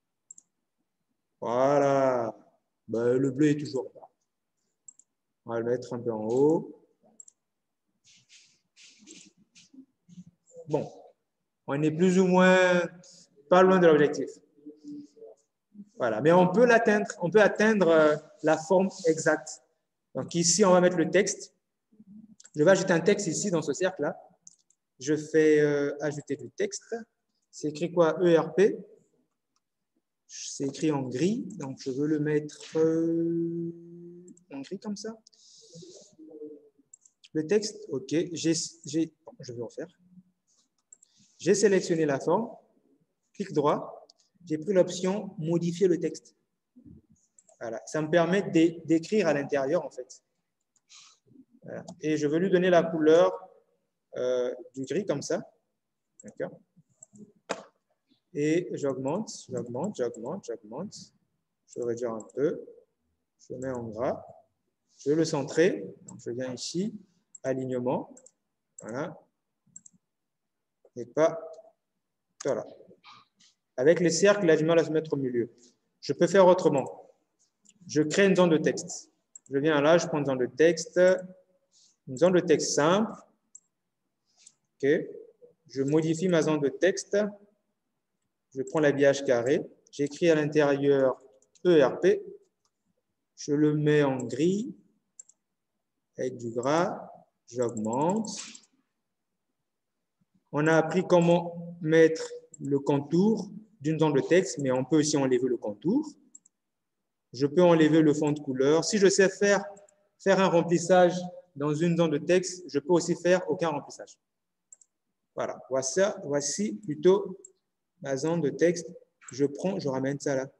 Voilà. Ben, le bleu est toujours là. On va le mettre un peu en haut. Bon, on est plus ou moins pas loin de l'objectif. Voilà, mais on peut l'atteindre, on peut atteindre la forme exacte. Donc ici, on va mettre le texte. Je vais ajouter un texte ici dans ce cercle-là. Je fais euh, ajouter du texte. C'est écrit quoi? E R P. C'est écrit en gris, donc je veux le mettre euh, en gris comme ça. Le texte, ok. J'ai, j'ai, je vais en faire. J'ai sélectionné la forme, clic droit, j'ai pris l'option modifier le texte. Voilà, ça me permet d'écrire à l'intérieur en fait. Voilà. Et je veux lui donner la couleur euh, du gris comme ça. D'accord. Et j'augmente, j'augmente, j'augmente, j'augmente. Je vais réduire un peu. Je mets en gras. Je veux le centrer. Donc je viens ici, alignement. Voilà. Et pas. Voilà. Avec les cercles, il a du mal à se mettre au milieu. Je peux faire autrement. Je crée une zone de texte. Je viens là, je prends une zone de texte. Une zone de texte simple. OK. Je modifie ma zone de texte. Je prends l'habillage carré. J'écris à l'intérieur E R P. Je le mets en gris avec du gras. J'augmente. On a appris comment mettre le contour d'une zone de texte, mais on peut aussi enlever le contour. Je peux enlever le fond de couleur. Si je sais faire, faire un remplissage dans une zone de texte, je peux aussi faire aucun remplissage. Voilà. Voici, voici plutôt ma zone de texte. Je prends, je ramène ça là.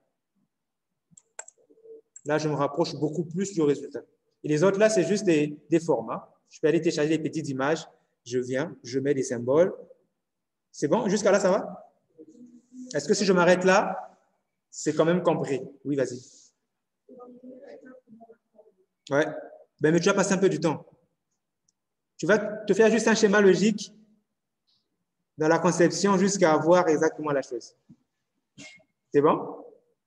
Là, je me rapproche beaucoup plus du résultat. Et les autres là, c'est juste des, des formats. Je peux aller télécharger des petites images. Je viens, je mets des symboles. C'est bon? Jusqu'à là, ça va? Est-ce que si je m'arrête là, c'est quand même compris? Oui, vas-y. Ouais. Ben, mais tu vas passer un peu du temps. Tu vas te faire juste un schéma logique dans la conception jusqu'à avoir exactement la chose. C'est bon?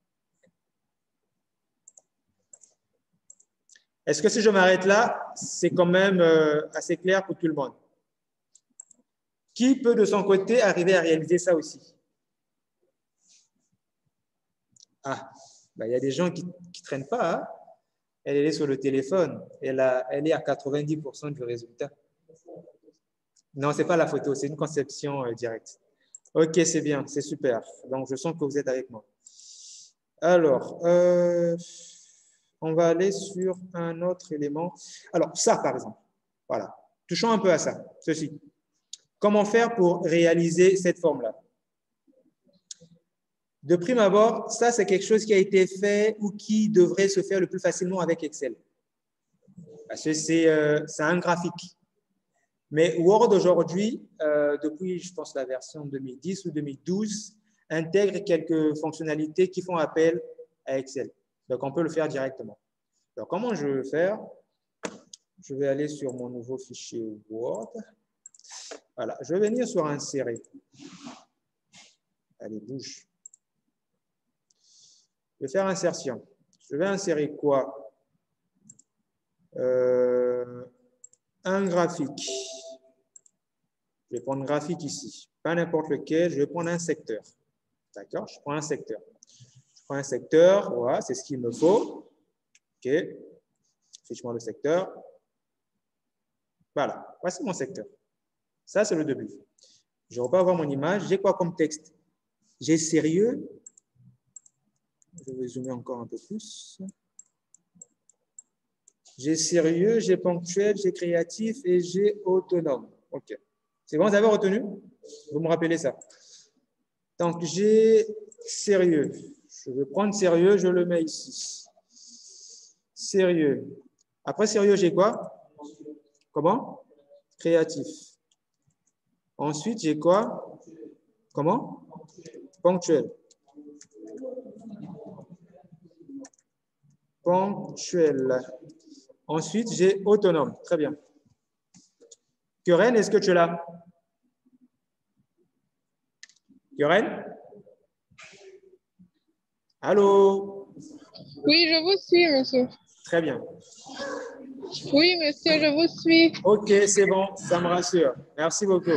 Est-ce que si je m'arrête là, c'est quand même euh, assez clair pour tout le monde? Qui peut de son côté arriver à réaliser ça aussi? Ah, ben, il y a des gens qui ne traînent pas. Hein? Elle est sur le téléphone. Elle, a, elle est à quatre-vingt-dix pour cent du résultat. Non, ce n'est pas la photo, c'est une conception euh, directe. Ok, c'est bien, c'est super. Donc, je sens que vous êtes avec moi. Alors, euh, on va aller sur un autre élément. Alors, ça, par exemple. Voilà. Touchons un peu à ça, ceci. Comment faire pour réaliser cette forme-là? De prime abord, ça, c'est quelque chose qui a été fait ou qui devrait se faire le plus facilement avec Excel. Parce que c'est euh, un graphique. Mais Word, aujourd'hui, euh, depuis, je pense, la version deux mille dix ou deux mille douze, intègre quelques fonctionnalités qui font appel à Excel. Donc, on peut le faire directement. Alors, comment je vais faire? Je vais aller sur mon nouveau fichier Word. Voilà, je vais venir sur Insérer. Allez, bouge. Je vais faire Insertion. Je vais insérer quoi? euh, Un graphique. Je vais prendre graphique ici. Pas n'importe lequel, je vais prendre un secteur. D'accord? Je prends un secteur. Je prends un secteur, voilà, c'est ce qu'il me faut. OK. Affiche-moi le secteur. Voilà, voici mon secteur. Ça, c'est le début. Je repars voir mon image. J'ai quoi comme texte? J'ai sérieux. Je vais zoomer encore un peu plus. J'ai sérieux, j'ai ponctuel, j'ai créatif et j'ai autonome. OK. C'est bon, vous avez retenu? Vous me rappelez ça. Donc, j'ai sérieux. Je vais prendre sérieux, je le mets ici. Sérieux. Après sérieux, j'ai quoi? Comment? Créatif. Ensuite, j'ai quoi? Comment? Ponctuel. Ponctuel. Ensuite, j'ai autonome. Très bien. Keren, est-ce que tu es là? Keren? Allô? Oui, je vous suis, monsieur. Très bien. Oui, monsieur, je vous suis. OK, c'est bon, ça me rassure. Merci beaucoup.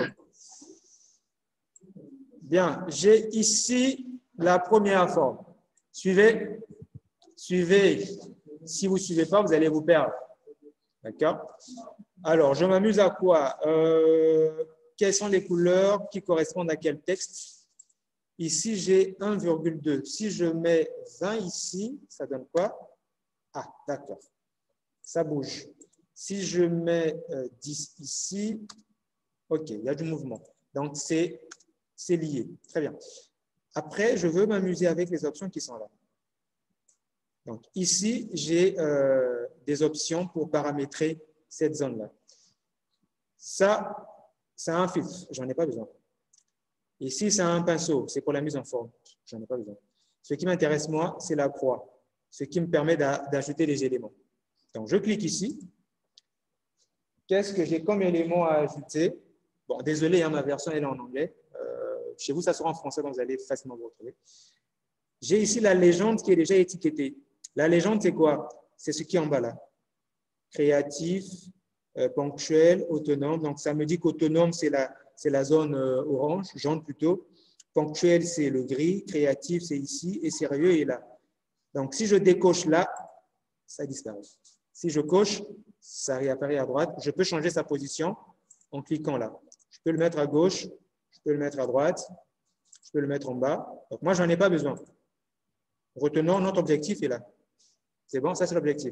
Bien, j'ai ici la première forme. Suivez. Suivez. Si vous ne suivez pas, vous allez vous perdre. D'accord? Alors, je m'amuse à quoi? euh, Quelles sont les couleurs qui correspondent à quel texte? Ici, j'ai un virgule deux. Si je mets vingt ici, ça donne quoi? Ah, d'accord. Ça bouge. Si je mets euh, dix ici, OK, il y a du mouvement. Donc, c'est lié. Très bien. Après, je veux m'amuser avec les options qui sont là. Donc, ici, j'ai euh, des options pour paramétrer cette zone-là. Ça, c'est un filtre. J'en ai pas besoin. Ici, c'est un pinceau. C'est pour la mise en forme. J'en ai pas besoin. Ce qui m'intéresse, moi, c'est la croix. Ce qui me permet d'ajouter des éléments. Donc, je clique ici. Qu'est-ce que j'ai comme élément à ajouter? Bon, désolé, hein, ma version elle est en anglais. Euh, chez vous, ça sera en français, donc vous allez facilement vous retrouver. J'ai ici la légende qui est déjà étiquetée. La légende, c'est quoi? C'est ce qui est en bas là. Créatif, euh, ponctuel, autonome. Donc, ça me dit qu'autonome, c'est la, c'est la zone euh, orange, jaune plutôt. Ponctuel, c'est le gris. Créatif, c'est ici. Et sérieux est là. Donc, si je décoche là, ça disparaît. Si je coche, ça réapparaît à droite. Je peux changer sa position en cliquant là. Je peux le mettre à gauche, je peux le mettre à droite, je peux le mettre en bas. Donc, moi, je n'en ai pas besoin. Retenons, notre objectif est là. C'est bon, ça c'est l'objectif.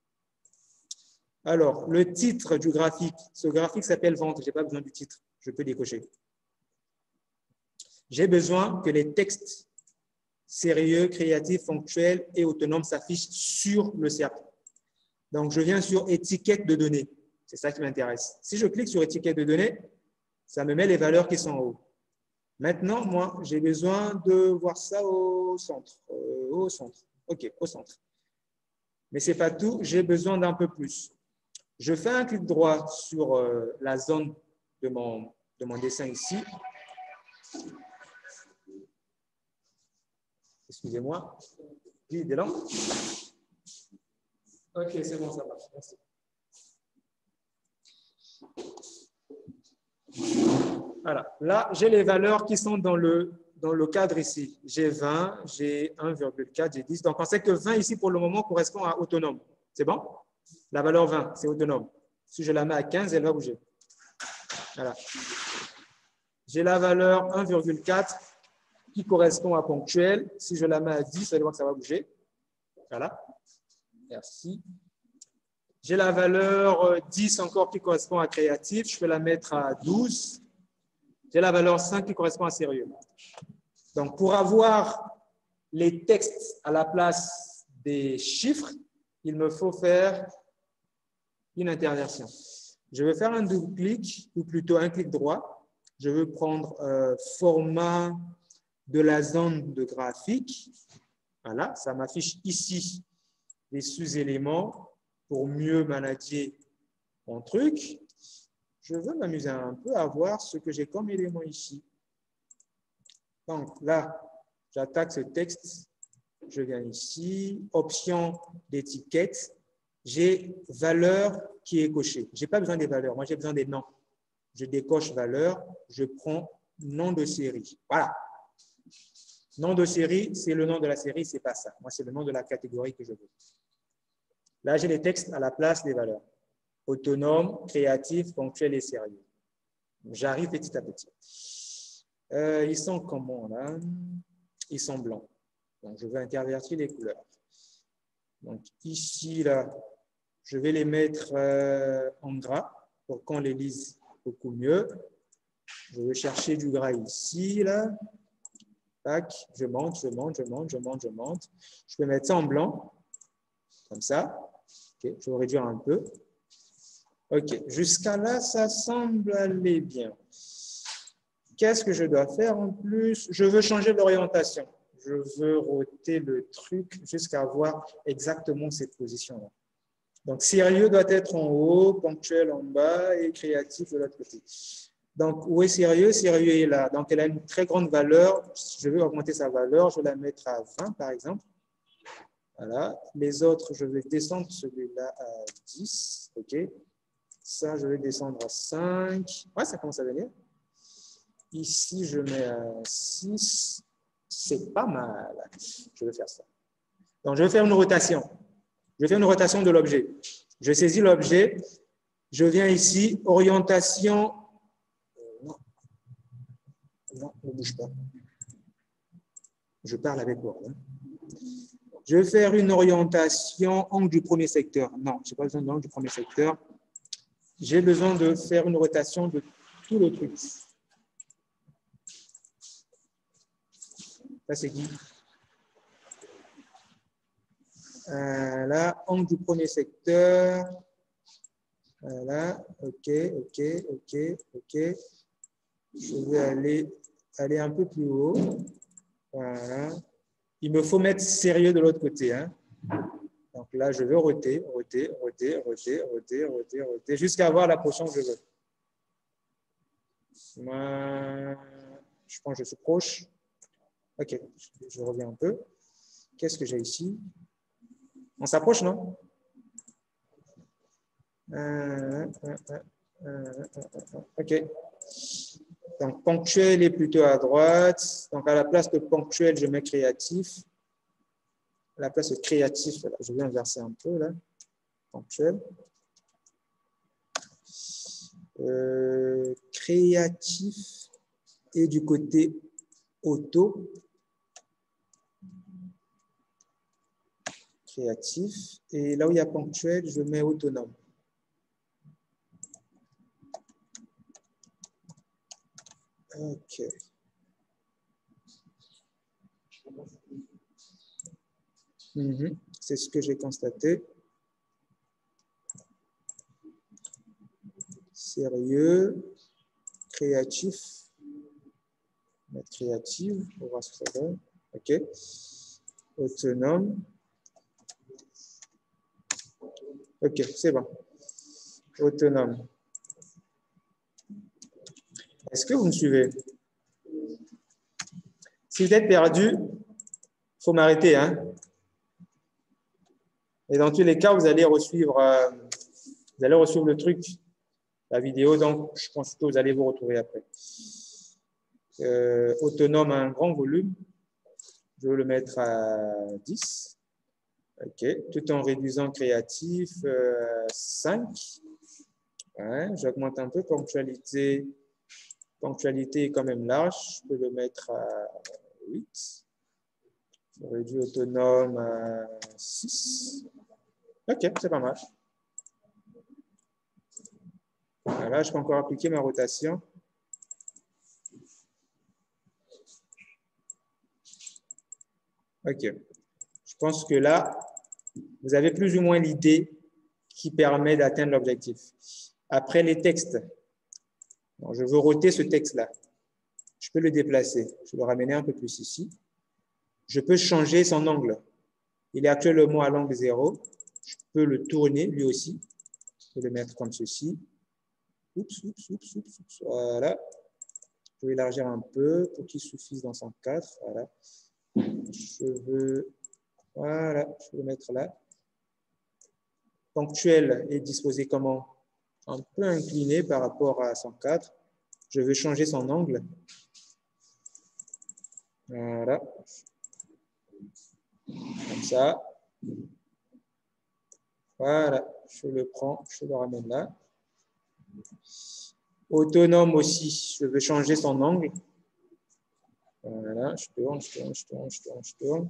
Alors, le titre du graphique, ce graphique s'appelle vente. Je n'ai pas besoin du titre, je peux décocher. J'ai besoin que les textes sérieux, créatifs, fonctuels et autonomes s'affichent sur le cercle. Donc, je viens sur étiquette de données. C'est ça qui m'intéresse. Si je clique sur étiquette de données, ça me met les valeurs qui sont en haut. Maintenant, moi, j'ai besoin de voir ça au centre. Euh, au centre. OK, au centre. Mais ce n'est pas tout, j'ai besoin d'un peu plus. Je fais un clic droit sur euh, la zone de mon, de mon dessin ici. Excusez-moi. J'ai des lampes. OK, c'est bon, ça marche. Merci. Voilà. Là, j'ai les valeurs qui sont dans le, dans le cadre ici. J'ai vingt, j'ai un virgule quatre, j'ai dix. Donc, on sait que vingt ici, pour le moment, correspond à autonome. C'est bon? La valeur vingt, c'est autonome. Si je la mets à quinze, elle va bouger. Voilà. J'ai la valeur un virgule quatre. qui correspond à ponctuel. Si je la mets à dix, vous allez voir que ça va bouger. Voilà. Merci. J'ai la valeur dix encore qui correspond à créatif. Je peux la mettre à douze. J'ai la valeur cinq qui correspond à sérieux. Donc, pour avoir les textes à la place des chiffres, il me faut faire une interversion. Je vais faire un double clic, ou plutôt un clic droit. Je veux prendre euh, format de la zone de graphique. Voilà, ça m'affiche ici les sous-éléments pour mieux manager mon truc. Je veux m'amuser un peu à voir ce que j'ai comme élément ici. Donc là, j'attaque ce texte. Je viens ici, option d'étiquette. J'ai valeur qui est cochée. Je n'ai pas besoin des valeurs, moi j'ai besoin des noms. Je décoche valeur, je prends nom de série. Voilà. Nom de série, c'est le nom de la série, ce n'est pas ça. Moi, c'est le nom de la catégorie que je veux. Là, j'ai les textes à la place des valeurs. Autonome, créatif, ponctuel et sérieux. J'arrive petit à petit. Euh, ils sont comment là? Ils sont blancs. Donc, je vais intervertir les couleurs. Donc, ici, là, je vais les mettre euh, en gras pour qu'on les lise beaucoup mieux. Je vais chercher du gras ici, là. Tac, je monte, je monte, je monte, je monte, je monte. Je peux mettre ça en blanc, comme ça. Okay, je vais réduire un peu. OK, jusqu'à là, ça semble aller bien. Qu'est-ce que je dois faire en plus? Je veux changer l'orientation. Je veux roter le truc jusqu'à avoir exactement cette position-là. Donc, sérieux doit être en haut, ponctuel en bas et créatif de l'autre côté. Donc, où est sérieux? Sérieux est là. Donc, elle a une très grande valeur. Je veux augmenter sa valeur. Je vais la mettre à vingt, par exemple. Voilà. Les autres, je vais descendre celui-là à dix. OK. Ça, je vais descendre à cinq. Ouais, ça commence à venir. Ici, je mets à six. C'est pas mal. Je vais faire ça. Donc, je vais faire une rotation. Je vais faire une rotation de l'objet. Je saisis l'objet. Je viens ici, orientation. Non, non, ne bouge pas. Je parle avec moi. Hein. Je vais faire une orientation angle du premier secteur. Non, je n'ai pas besoin de l'angle du premier secteur. J'ai besoin de faire une rotation de tout le truc. Ça, c'est qui? Euh, là, angle du premier secteur. Voilà, OK, OK, OK, OK. Je vais aller, aller un peu plus haut. Voilà. Il me faut mettre sérieux de l'autre côté. Hein. Donc là, je veux roter, roter, roter, roter, roter, roter, roter, jusqu'à avoir la portion que je veux. Moi, je pense que je suis proche. OK, je reviens un peu. Qu'est-ce que j'ai ici? On s'approche, non? Euh, euh, euh, euh, euh, OK. Donc, ponctuel est plutôt à droite. Donc, à la place de ponctuel, je mets créatif. À la place de créatif, là, je vais inverser un peu, là. Ponctuel. Euh, créatif et du côté auto. Créatif. Et là où il y a ponctuel, je mets autonome. OK. Mm-hmm. C'est ce que j'ai constaté. Sérieux, créatif. Mettre créative, pour voir ce que ça donne. OK. Autonome. OK, c'est bon. Autonome. Est-ce que vous me suivez? Si vous êtes perdu, il faut m'arrêter. Hein? Et dans tous les cas, vous allez resuivre, euh, vous allez resuivre le truc, la vidéo. Donc, je pense que vous allez vous retrouver après. Euh, autonome à un grand volume. Je vais le mettre à dix. OK. Tout en réduisant créatif, euh, cinq. Ouais, j'augmente un peu. Ponctualité. Ponctualité est quand même large. Je peux le mettre à huit. Je réduis autonome à six. OK, c'est pas mal. Voilà, je peux encore appliquer ma rotation. OK. Je pense que là, vous avez plus ou moins l'idée qui permet d'atteindre l'objectif. Après les textes, bon, je veux roter ce texte-là. Je peux le déplacer. Je vais le ramener un peu plus ici. Je peux changer son angle. Il est actuellement à l'angle zéro. Je peux le tourner lui aussi. Je peux le mettre comme ceci. Oups, oups, oups, oups, oups. Voilà. Je vais élargir un peu pour qu'il suffise dans son cadre. Voilà. Je veux, voilà, je vais le mettre là. Ponctuel est disposé comment? Un peu incliné par rapport à son cadre. Je veux changer son angle. Voilà. Comme ça. Voilà. Je le prends, je le ramène là. Autonome aussi, je veux changer son angle. Voilà, je tourne, je tourne, je tourne, je tourne, je tourne.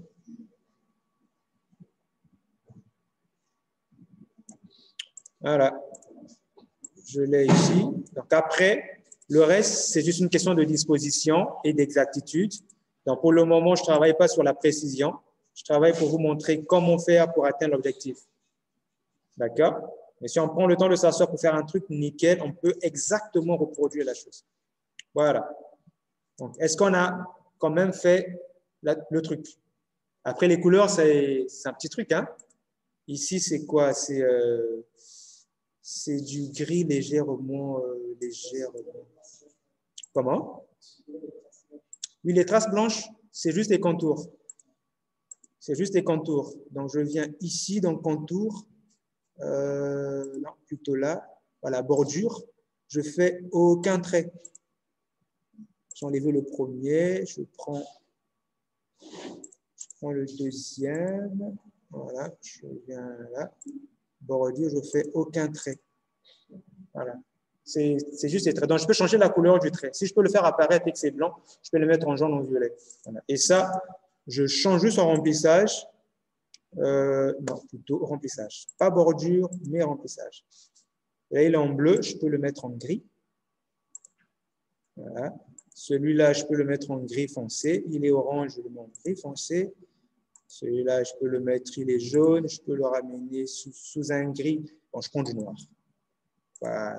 Voilà. Je l'ai ici. Donc après, le reste, c'est juste une question de disposition et d'exactitude. Donc pour le moment, je ne travaille pas sur la précision. Je travaille pour vous montrer comment faire pour atteindre l'objectif. D'accord? Mais si on prend le temps de s'asseoir pour faire un truc nickel, on peut exactement reproduire la chose. Voilà. Donc, est-ce qu'on a quand même fait la, le truc? Après, les couleurs, c'est un petit truc. Hein? Ici, c'est quoi? C'est euh, du gris légèrement euh, légèrement. Comment? Oui, les traces blanches, c'est juste les contours. C'est juste les contours. Donc, je viens ici dans le contour. Euh, non, plutôt là. Voilà, bordure. Je fais aucun trait. J'ai enlevé le premier. Je prends, je prends le deuxième. Voilà, je viens là. Bordure, je fais aucun trait. Voilà. C'est juste les traits. Donc, je peux changer la couleur du trait. Si je peux le faire apparaître et que c'est blanc, je peux le mettre en jaune ou en violet. Voilà. Et ça, je change juste en remplissage. Euh, non, plutôt remplissage. Pas bordure, mais remplissage. Et là, il est en bleu, je peux le mettre en gris. Voilà. Celui-là, je peux le mettre en gris foncé. Il est orange, je le mets en gris foncé. Celui-là, je peux le mettre, il est jaune. Je peux le ramener sous, sous un gris. Bon, je prends du noir. Voilà.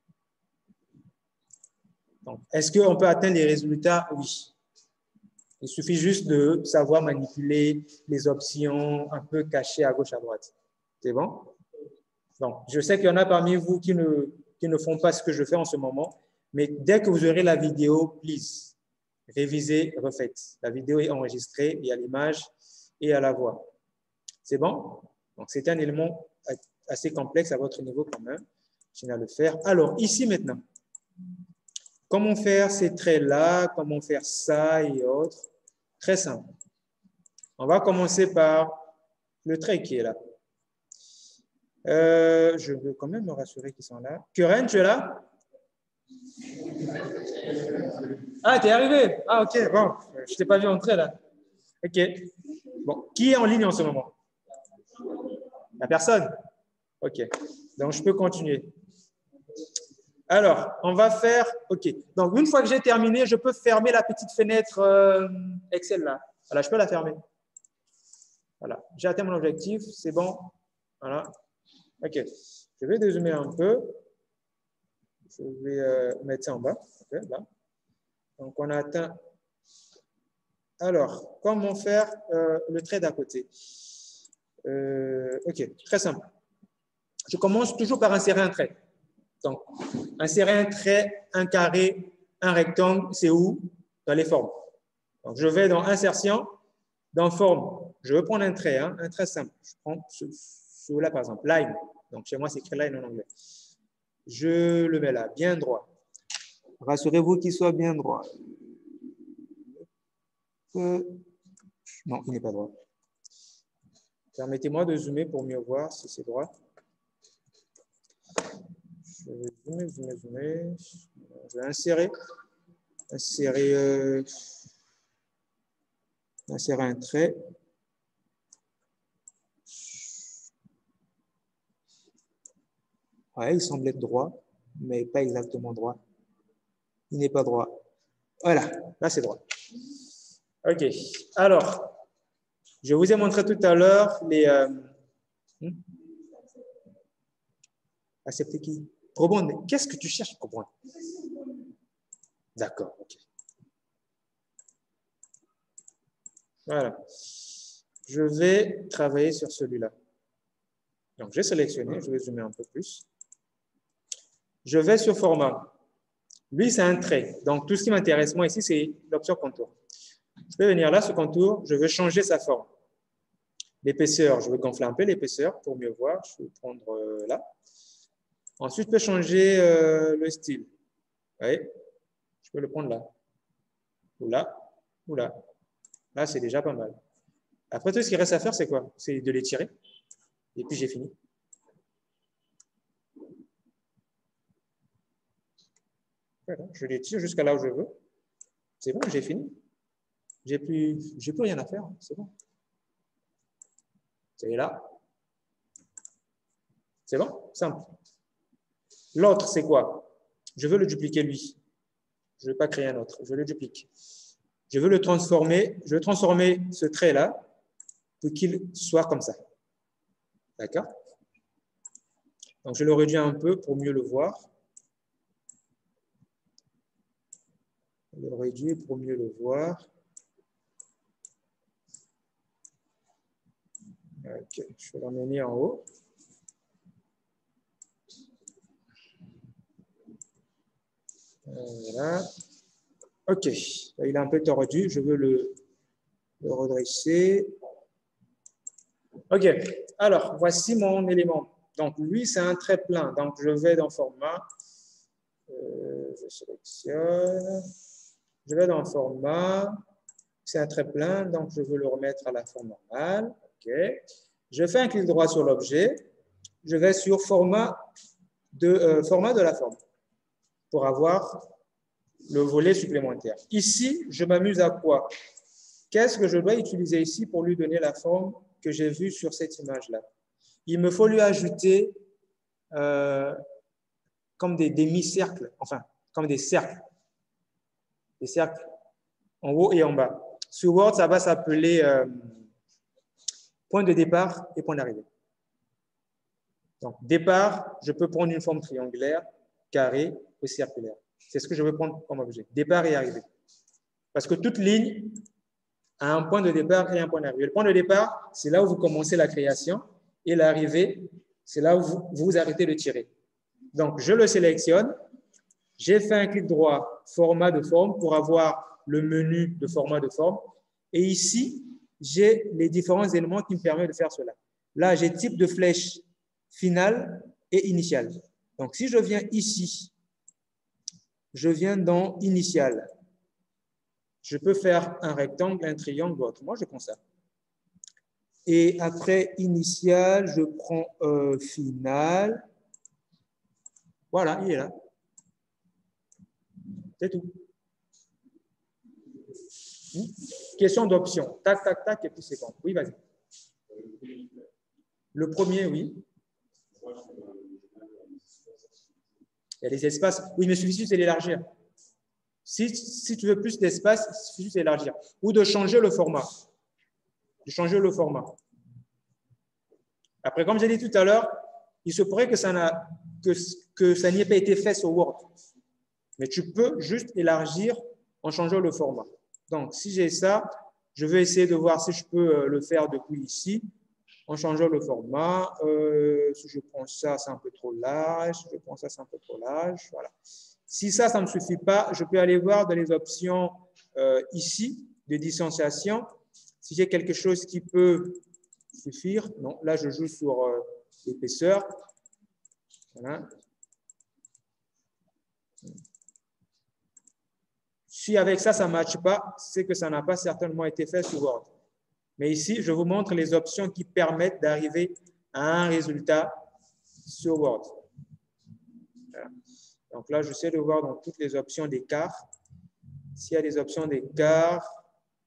Donc, est-ce qu'on peut atteindre les résultats? Oui. Il suffit juste de savoir manipuler les options un peu cachées à gauche, à droite. C'est bon? Donc, je sais qu'il y en a parmi vous qui ne, qui ne font pas ce que je fais en ce moment, mais dès que vous aurez la vidéo, please, révisez, refaites. La vidéo est enregistrée, il y a l'image et à la voix. C'est bon? Donc, c'est un élément assez complexe à votre niveau quand même. Je viens de le faire. Alors, ici maintenant, comment faire ces traits-là? Comment faire ça et autres? Très simple. On va commencer par le trait qui est là. Euh, je veux quand même me rassurer qu'ils sont là. Kuren, tu es là? Ah, tu es arrivé? Ah, ok, bon. Je ne t'ai pas vu entrer là. Ok. Bon, qui est en ligne en ce moment? La personne? Ok. Donc, je peux continuer. Alors, on va faire, OK. Donc, une fois que j'ai terminé, je peux fermer la petite fenêtre euh, Excel là. Voilà, je peux la fermer. Voilà, j'ai atteint mon objectif, c'est bon. Voilà. OK. Je vais dézoomer un peu. Je vais euh, mettre ça en bas. Okay, là. Donc, on a atteint. Alors, comment faire euh, le trait d'à côté? euh, OK, très simple. Je commence toujours par insérer un trait. Donc, insérer un trait, un carré, un rectangle, c'est où? Dans les formes. Donc, je vais dans Insertion, dans Forme. Je veux prendre un trait, hein, un trait simple. Je prends celui-là, par exemple, Line. Donc, chez moi, c'est écrit Line en anglais. Je le mets là, bien droit. Rassurez-vous qu'il soit bien droit. Euh, non, il n'est pas droit. Permettez-moi de zoomer pour mieux voir si c'est droit. Je vais zoomer, zoomer, zoomer. Je vais insérer. Insérer. Euh... Insérer un trait. Ouais, il semble être droit, mais pas exactement droit. Il n'est pas droit. Voilà, là c'est droit. OK. Alors, je vous ai montré tout à l'heure les... Euh... Hmm? Accepter qui? Probond. Qu'est-ce que tu cherches, Probond? D'accord, OK. Voilà. Je vais travailler sur celui-là. Donc, j'ai sélectionné, je vais zoomer un peu plus. Je vais sur format. Lui, c'est un trait. Donc, tout ce qui m'intéresse, moi, ici, c'est l'option contour. Je peux venir là, ce contour, je veux changer sa forme. L'épaisseur, je veux gonfler un peu l'épaisseur pour mieux voir. Je vais prendre euh, là. Ensuite, je peux changer euh, le style. Vous voyez? Je peux le prendre là. Ou là. Ou là. Là, c'est déjà pas mal. Après, tout ce qui reste à faire, c'est quoi? C'est de l'étirer. Et puis, j'ai fini. Voilà, je l'étire jusqu'à là où je veux. C'est bon, j'ai fini. J'ai plus, j'ai plus rien à faire. C'est bon. C'est là. C'est bon? Simple. L'autre, c'est quoi? Je veux le dupliquer, lui. Je ne veux pas créer un autre. Je le duplique. Je veux le transformer. Je veux transformer ce trait-là pour qu'il soit comme ça. D'accord? Donc, je le réduis un peu pour mieux le voir. Je le réduis pour mieux le voir. Ok, je vais l'emmener en haut. Voilà. Ok, il est un peu tordu. Je veux le, le redresser. Ok, alors voici mon élément. Donc, lui, c'est un trait plein. Donc, je vais dans format. Euh, je sélectionne. Je vais dans format. C'est un trait plein, donc je veux le remettre à la forme normale. Ok. Je fais un clic droit sur l'objet. Je vais sur format de, euh, format de la forme pour avoir le volet supplémentaire. Ici, je m'amuse à quoi? Qu'est-ce que je dois utiliser ici pour lui donner la forme que j'ai vue sur cette image-là? Il me faut lui ajouter euh, comme des demi-cercles, enfin, comme des cercles. Des cercles en haut et en bas. Sur Word, ça va s'appeler euh, point de départ et point d'arrivée. Donc, départ, je peux prendre une forme triangulaire, carrée ou circulaire. C'est ce que je veux prendre comme objet. Départ et arrivée. Parce que toute ligne a un point de départ et un point d'arrivée. Le point de départ, c'est là où vous commencez la création. Et l'arrivée, c'est là où vous, vous arrêtez de tirer. Donc, je le sélectionne. J'ai fait un clic droit, format de forme, pour avoir le menu de format de forme. Et ici, j'ai les différents éléments qui me permettent de faire cela. Là, j'ai type de flèche finale et initiale. Donc, si je viens ici, je viens dans initial. Je peux faire un rectangle, un triangle ou autre. Moi, je prends ça. Et après initial, je prends euh, final. Voilà, il est là. C'est tout. Question d'option. Tac, tac, tac, et puis c'est bon. Oui, vas-y. Le premier, oui. Il y a des espaces. Oui, mais il suffit juste de l'élargir. Si, si tu veux plus d'espace, il suffit juste d'élargir. Ou de changer le format. De changer le format. Après, comme j'ai dit tout à l'heure, il se pourrait que ça n'a, que, que ça n'y ait pas été fait sur Word. Mais tu peux juste élargir en changeant le format. Donc, si j'ai ça, je vais essayer de voir si je peux le faire depuis ici, en changeant le format. Euh, si je prends ça, c'est un peu trop large. Si je prends ça, c'est un peu trop large. Voilà. Si ça, ça ne me suffit pas, je peux aller voir dans les options euh, ici, de distanciation. Si j'ai quelque chose qui peut suffire. Non, là, je joue sur euh, l'épaisseur. Voilà. Si avec ça, ça ne matche pas, c'est que ça n'a pas certainement été fait sur Word. Mais ici, je vous montre les options qui permettent d'arriver à un résultat sur Word. Voilà. Donc là, j'essaie de voir dans toutes les options d'écart. S'il y a des options d'écart,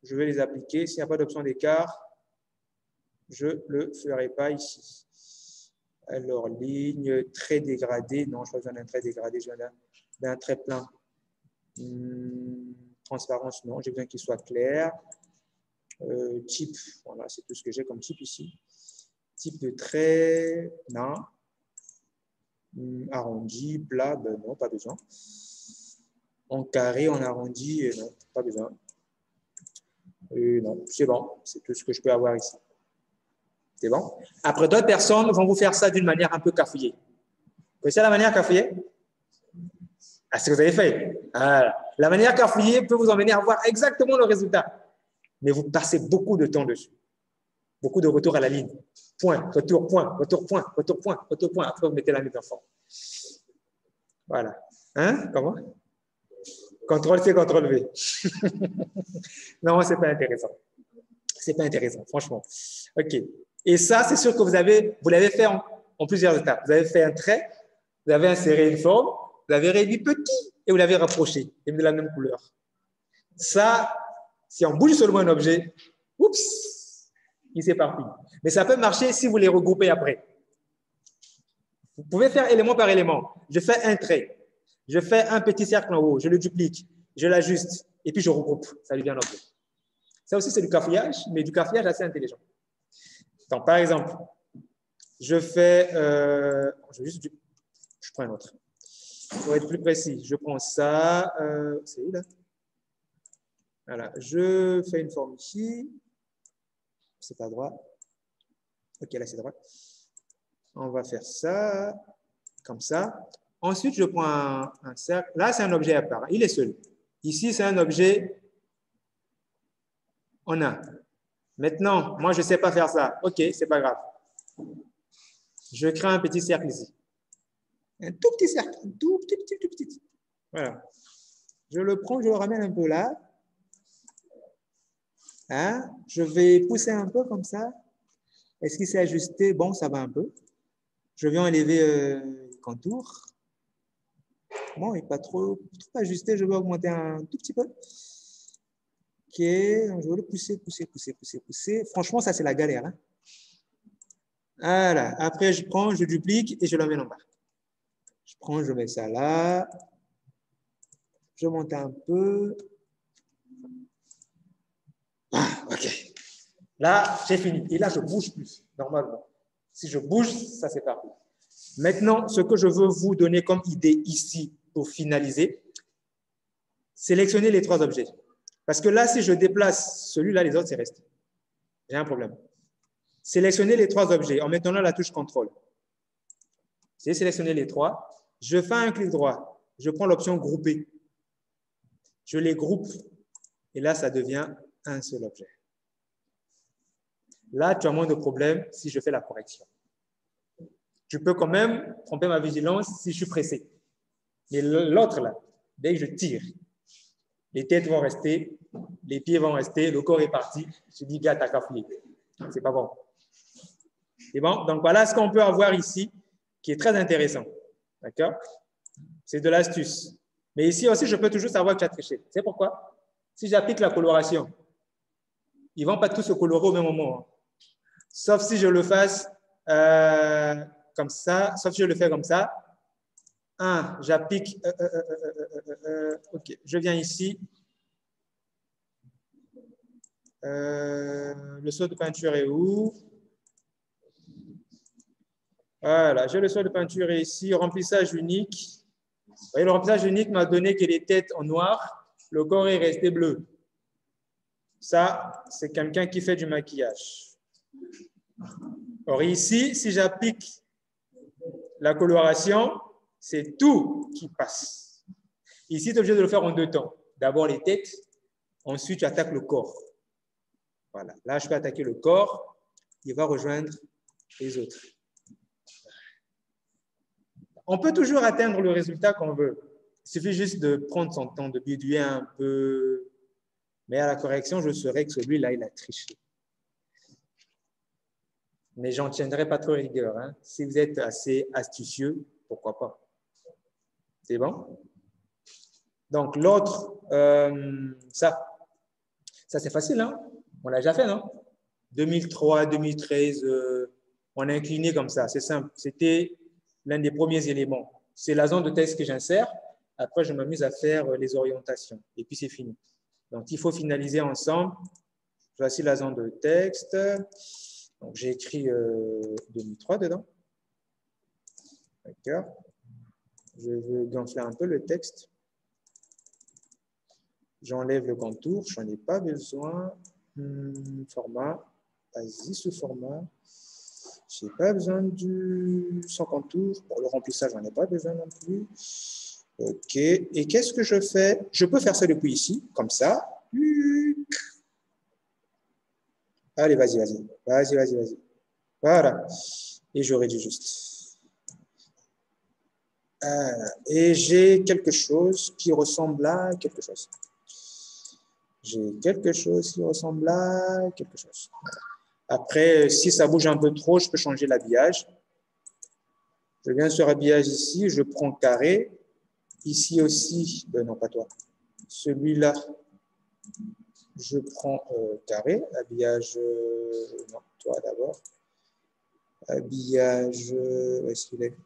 je vais les appliquer. S'il n'y a pas d'option d'écart, je ne le ferai pas ici. Alors, ligne, trait dégradé. Non, je n'ai pas besoin d'un trait dégradé, j'ai besoin d'un trait plein. Hum, transparence, non, j'ai besoin qu'il soit clair. Euh, type, voilà, c'est tout ce que j'ai comme type ici. Type de trait, non. Hum, arrondi, plat, ben non, pas besoin. En carré, en arrondi, non, pas besoin. Et non, c'est bon, c'est tout ce que je peux avoir ici. C'est bon. Après, d'autres personnes vont vous faire ça d'une manière un peu cafouillée. Vous connaissez la manière cafouillée? Ah, c'est ce que vous avez fait. Voilà. La manière cafouillée peut vous emmener à voir exactement le résultat. Mais vous passez beaucoup de temps dessus. Beaucoup de retour à la ligne. Point, retour, point, retour, point, retour, point, retour, point. Après, vous mettez la mise en forme. Voilà. Hein? Comment? contrôle C, contrôle V. Non, ce n'est pas intéressant. Ce n'est pas intéressant, franchement. OK. Et ça, c'est sûr que vous avez, vous l'avez fait en, en plusieurs étapes. Vous avez fait un trait, vous avez inséré une forme, vous l'avez réduit petit et vous l'avez rapproché et mis de la même couleur. Ça, si on bouge seulement un objet, oups, il s'éparpille. Mais ça peut marcher si vous les regroupez après. Vous pouvez faire élément par élément. Je fais un trait, je fais un petit cercle en haut, je le duplique, je l'ajuste et puis je regroupe. Ça devient un objet. Ça aussi, c'est du cafouillage, mais du cafouillage assez intelligent. Donc, par exemple, je fais, euh, je, juste, je prends un autre. Pour être plus précis, je prends ça, euh, c'est où là? Voilà, je fais une forme ici. C'est pas droit. Ok, là c'est droit. On va faire ça, comme ça. Ensuite, je prends un, un cercle. Là, c'est un objet à part. Il est seul. Ici, c'est un objet en un. Maintenant, moi, je ne sais pas faire ça. Ok, c'est pas grave. Je crée un petit cercle ici. Un tout petit cercle. Un tout petit, petit, tout petit. Voilà. Je le prends, je le ramène un peu là. Hein? Je vais pousser un peu comme ça. Est-ce qu'il s'est ajusté? Bon, ça va un peu. Je viens enlever euh, le contour. Bon, il n'est pas trop, trop ajusté. Je vais augmenter un tout petit peu. Ok. Je vais le pousser, pousser, pousser, pousser, pousser. Franchement, ça, c'est la galère. Hein? Voilà. Après, je prends, je duplique et je l'emmène en bas. Je prends, je mets ça là. Je monte un peu. Ah, ok. Là, j'ai fini. Et là, je bouge plus, normalement. Si je bouge, ça c'est parti. Maintenant, ce que je veux vous donner comme idée ici pour finaliser, sélectionnez les trois objets. Parce que là, si je déplace celui-là, les autres, c'est resté. J'ai un problème. Sélectionnez les trois objets en maintenant la touche contrôle. J'ai sélectionné les trois. Je fais un clic droit. Je prends l'option grouper. Je les groupe. Et là, ça devient un seul objet. Là, tu as moins de problèmes si je fais la correction. Je peux quand même tromper ma vigilance si je suis pressé. Mais l'autre, là, dès que je tire, les têtes vont rester, les pieds vont rester, le corps est parti. Je dis, gars, t'as cafouillé. C'est pas bon. C'est bon? Donc, voilà ce qu'on peut avoir ici, qui est très intéressant. D'accord? C'est de l'astuce. Mais ici aussi, je peux toujours savoir que tu as triché. C'est pourquoi? Si j'applique la coloration, ils ne vont pas tous se colorer au même moment. Sauf si je le fasse euh, comme ça, sauf si je le fais comme ça. Un, j'applique, euh, euh, euh, euh, euh, euh, ok, je viens ici. Euh, le seau de peinture est où? Voilà, j'ai le seau de peinture ici, remplissage unique. Vous voyez, le remplissage unique m'a donné que les têtes en noir, le corps est resté bleu. Ça, c'est quelqu'un qui fait du maquillage. Or ici, si j'applique la coloration, c'est tout qui passe. Ici, tu es obligé de le faire en deux temps. D'abord les têtes, ensuite tu attaques le corps. Voilà, là je peux attaquer le corps, il va rejoindre les autres. On peut toujours atteindre le résultat qu'on veut. Il suffit juste de prendre son temps, de bidouiller un peu. Mais à la correction, je saurais que celui-là, il a triché. Mais j'en tiendrai pas trop rigueur. Hein. Si vous êtes assez astucieux, pourquoi pas. C'est bon? Donc, l'autre, euh, ça. Ça, c'est facile, hein? On l'a déjà fait, non? deux mille trois, deux mille treize, euh, on a incliné comme ça. C'est simple. C'était l'un des premiers éléments. C'est la zone de texte que j'insère. Après, je m'amuse à faire les orientations. Et puis, c'est fini. Donc, il faut finaliser ensemble. Voici la zone de texte. Donc, j'ai écrit euh, deux mille trois dedans. D'accord. Je vais gonfler un peu le texte. J'enlève le contour. Je n'en ai pas besoin. Hum, format. Vas-y, ce format. Je n'ai pas besoin du sans contour. Pour le remplissage, je n'en ai pas besoin non plus. OK. Et qu'est-ce que je fais? Je peux faire ça depuis ici, comme ça. Allez, vas-y, vas-y. Vas-y, vas-y, vas-y. Voilà. Et je réduis juste. Voilà. Et j'ai quelque chose qui ressemble à quelque chose. J'ai quelque chose qui ressemble à quelque chose. Après, si ça bouge un peu trop, je peux changer l'habillage. Je viens sur habillage ici, je prends carré. Ici aussi, euh, non pas toi, celui-là, je prends euh, carré. Habillage, euh, non, toi d'abord. Habillage, euh, où est-ce qu'il est?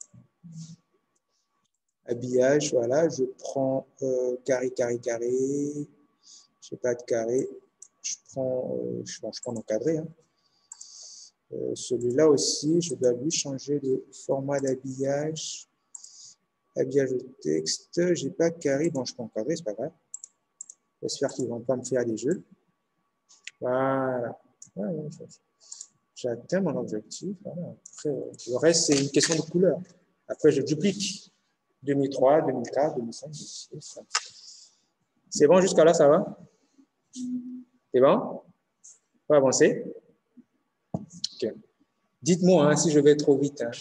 Habillage, voilà, je prends euh, carré, carré, carré. Je n'ai pas de carré. Je prends, euh, je, bon, je prends l'encadré. Hein. Euh, celui-là aussi, je dois lui changer de format d'habillage. Habillage de texte, je n'ai pas carré. Bon, je peux encadrer, c'est pas grave. J'espère qu'ils ne vont pas me faire des jeux. Voilà. Voilà. J'atteins mon objectif. Voilà. Après, le reste, c'est une question de couleur. Après, je duplique. deux mille trois, deux mille quatre, deux mille cinq, deux mille six. C'est bon jusqu'à là, ça va? C'est bon? On va avancer. Okay. Dites-moi hein, si je vais trop vite. Hein.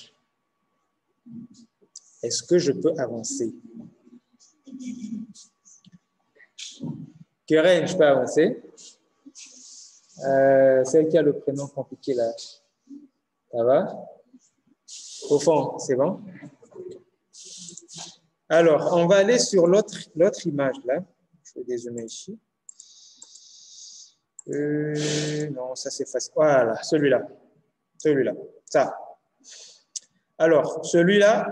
Est-ce que je peux avancer? Keren, je peux avancer? Euh, celle qui a le prénom compliqué là. Ça va? Au fond, c'est bon? Alors, on va aller sur l'autre l'autre image là. Je vais dézoomer ici. Euh, non, ça c'est facile. Voilà, celui-là. Celui-là. Ça. Alors, celui-là,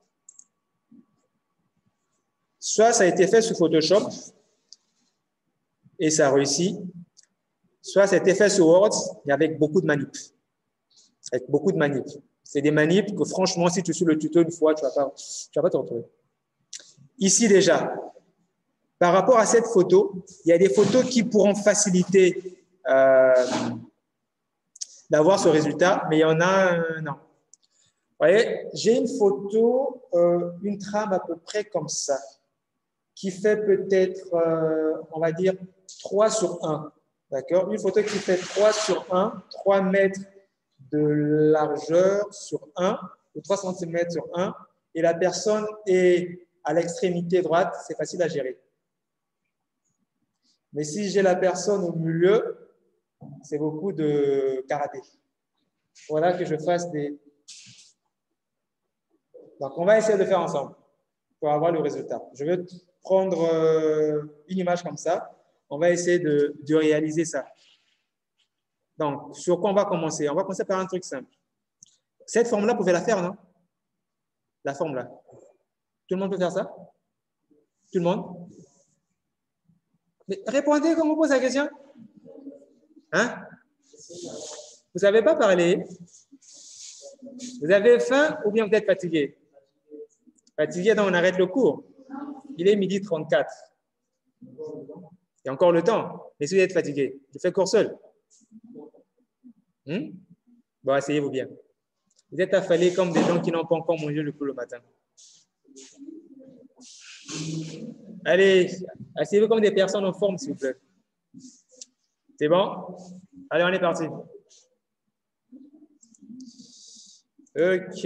soit ça a été fait sous Photoshop et ça réussit, soit ça a été fait sur Word et avec beaucoup de manips. Avec beaucoup de manips. C'est des manips que franchement, si tu suis le tuto une fois, tu ne vas pas, tu vas pas te retrouver. Ici déjà, par rapport à cette photo, il y a des photos qui pourront faciliter euh, d'avoir ce résultat, mais il y en a un, non. Vous voyez, j'ai une photo, euh, une trame à peu près comme ça, qui fait peut-être, euh, on va dire, trois sur un. D'accord? Une photo qui fait trois sur un, trois mètres de largeur sur un, ou trois centimètres sur un, et la personne est à l'extrémité droite, c'est facile à gérer. Mais si j'ai la personne au milieu, c'est beaucoup de karaté. Voilà que je fasse des... Donc, on va essayer de faire ensemble pour avoir le résultat. Je vais prendre euh, une image comme ça. On va essayer de, de réaliser ça. Donc, sur quoi on va commencer? On va commencer par un truc simple. Cette forme-là, vous pouvez la faire, non? La forme-là. Tout le monde peut faire ça? Tout le monde? Mais répondez quand on vous pose la question. Hein? Vous ne savez pas parler? Vous avez faim ou bien vous êtes fatigué? Fatigué, donc on arrête le cours. Il est midi trente-quatre. Il y a encore le temps. Mais si vous êtes fatigué, je fais cours seul. Hmm? Bon, asseyez-vous bien. Vous êtes affalés comme des gens qui n'ont pas encore mangé le coup le matin. Allez, asseyez-vous comme des personnes en forme, s'il vous plaît. C'est bon? Allez, on est parti. OK.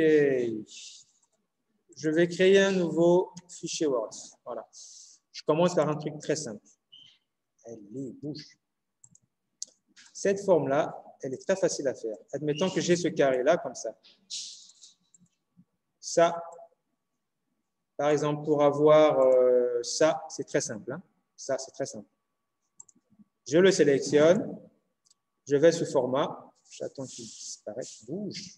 Je vais créer un nouveau fichier Word. Voilà. Je commence par un truc très simple. Allez, bouge. Cette forme-là, elle est très facile à faire. Admettons que j'ai ce carré-là, comme ça. Ça, par exemple, pour avoir euh, ça, c'est très simple. Hein? Ça, c'est très simple. Je le sélectionne. Je vais sous format. J'attends qu'il disparaisse. Bouge.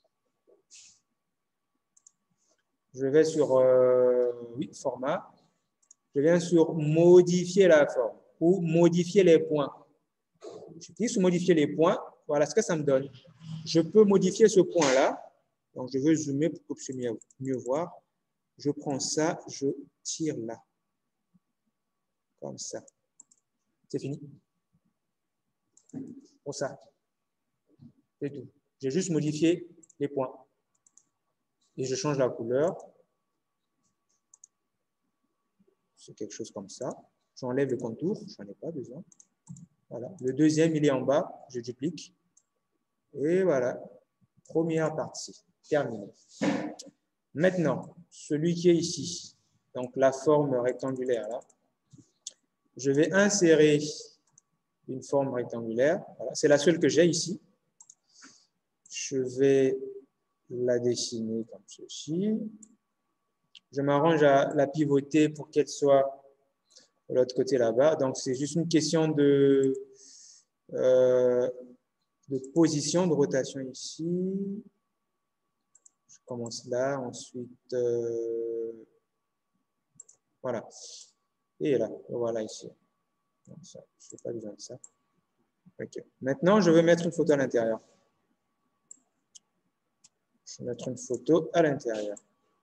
Je vais sur euh, oui, format. Je viens sur modifier la forme ou modifier les points. Je clique sur modifier les points. Voilà ce que ça me donne. Je peux modifier ce point-là. Donc, je veux zoomer pour que vous puissiez mieux, mieux voir. Je prends ça, je tire là. Comme ça. C'est fini. Pour ça. C'est tout. J'ai juste modifié les points. Et je change la couleur. C'est quelque chose comme ça. J'enlève le contour. Je n'en ai pas besoin. Voilà. Le deuxième, il est en bas. Je duplique. Et voilà. Première partie. Terminée. Maintenant, celui qui est ici, donc la forme rectangulaire là, je vais insérer une forme rectangulaire. Voilà. C'est la seule que j'ai ici. Je vais la dessiner comme ceci. Je m'arrange à la pivoter pour qu'elle soit de l'autre côté là-bas. Donc, c'est juste une question de, euh, de position, de rotation ici. Je commence là, ensuite, euh, voilà. Et là, voilà ici. Donc, ça, je n'ai pas besoin de ça. Okay. Maintenant, je vais mettre une photo à l'intérieur. Je vais mettre une photo à l'intérieur.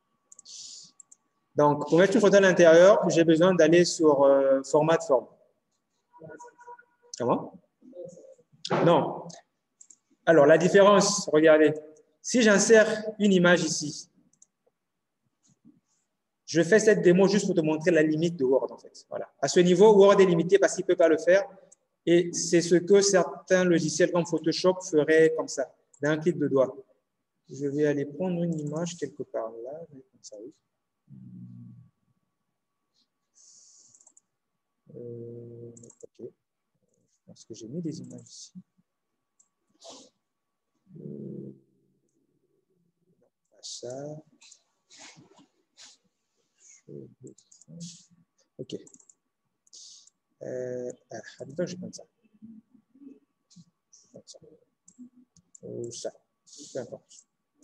Donc, pour mettre une photo à l'intérieur, j'ai besoin d'aller sur euh, format de forme. Comment? Non. Alors, la différence, regardez. Si j'insère une image ici, je fais cette démo juste pour te montrer la limite de Word, en fait. Voilà. À ce niveau, Word est limité parce qu'il ne peut pas le faire. Et c'est ce que certains logiciels comme Photoshop feraient comme ça, d'un clic de doigt. Je vais aller prendre une image quelque part là. Comme ça, oui. Euh, ok. Je pense que j'ai mis des images ici. Euh, non, pas ça. Ok. Euh, ah, attends, je vais prendre ça. Comme ça. Ou ça. Peu importe.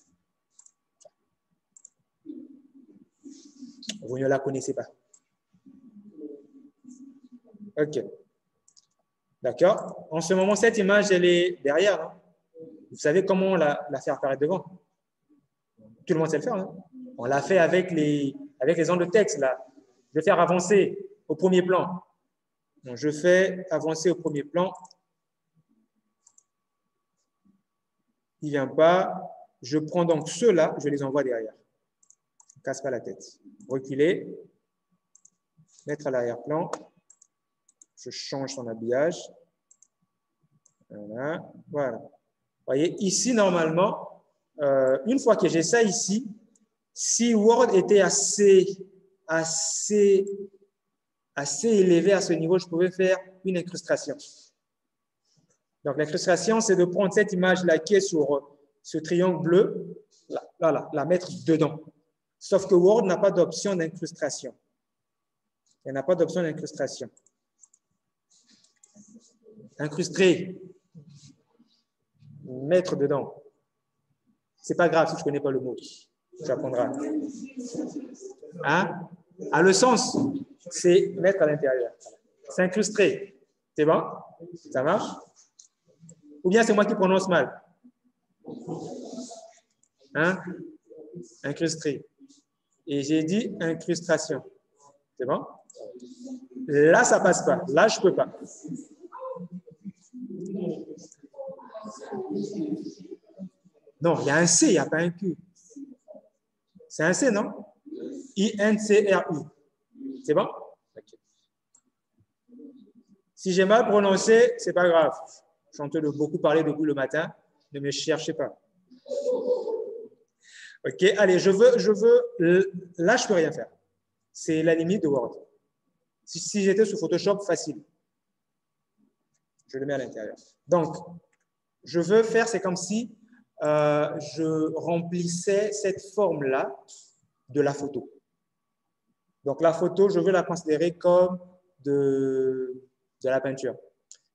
Vous ne la connaissez pas. Ok. D'accord. En ce moment, cette image, elle est derrière. Hein. Vous savez comment la, la faire apparaître devant? Tout le monde sait le faire. Hein. On l'a fait avec les, avec les angles de texte. Là. Je vais faire avancer au premier plan. Donc, je fais avancer au premier plan. Il ne vient pas. Je prends donc ceux-là, je les envoie derrière. Je ne casse pas la tête. Reculer. Mettre à l'arrière-plan. Je change son habillage. Voilà. Voilà. Vous voyez, ici, normalement, euh, une fois que j'ai ça ici, si Word était assez, assez, assez élevé à ce niveau, je pouvais faire une incrustation. Donc, l'incrustation, c'est de prendre cette image-là qui est sur ce triangle bleu, là, là, là, la mettre dedans. Sauf que Word n'a pas d'option d'incrustation. Il n'a pas d'option d'incrustation. Incruster, mettre dedans. C'est pas grave si tu ne connais pas le mot. Tu apprendras. Hein? Ah, le sens, c'est mettre à l'intérieur. S'incruster. C'est bon? Ça marche? Ou bien c'est moi qui prononce mal? Hein? Incruster. Et j'ai dit incrustation. C'est bon? Là, ça passe pas. Là, je peux pas. Non, il y a un C, il n'y a pas un Q. C'est un C, non? I N C R U. C'est bon? Okay. Si j'ai mal prononcé, c'est pas grave. Je suis en train de beaucoup parler depuis le matin. Ne me cherchez pas. OK, allez, je veux, je veux, là, je ne peux rien faire. C'est la limite de Word. Si, si j'étais sur Photoshop, facile. Je le mets à l'intérieur. Donc, je veux faire, c'est comme si euh, je remplissais cette forme-là de la photo. Donc, la photo, je veux la considérer comme de, de la peinture.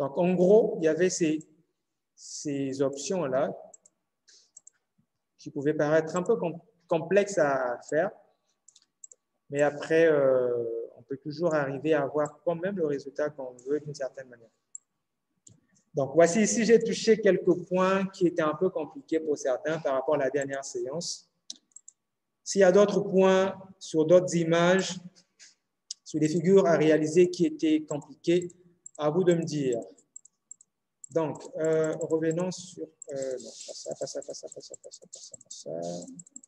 Donc, en gros, il y avait ces, ces options-là qui pouvaient paraître un peu com complexes à faire, mais après, euh, on peut toujours arriver à avoir quand même le résultat qu'on veut d'une certaine manière. Donc, voici ici, j'ai touché quelques points qui étaient un peu compliqués pour certains par rapport à la dernière séance. S'il y a d'autres points sur d'autres images, sur des figures à réaliser qui étaient compliquées, à vous de me dire. Donc, euh, revenons sur... Euh, non, pas ça, pas ça, pas ça, pas ça, pas ça, pas ça, pas ça.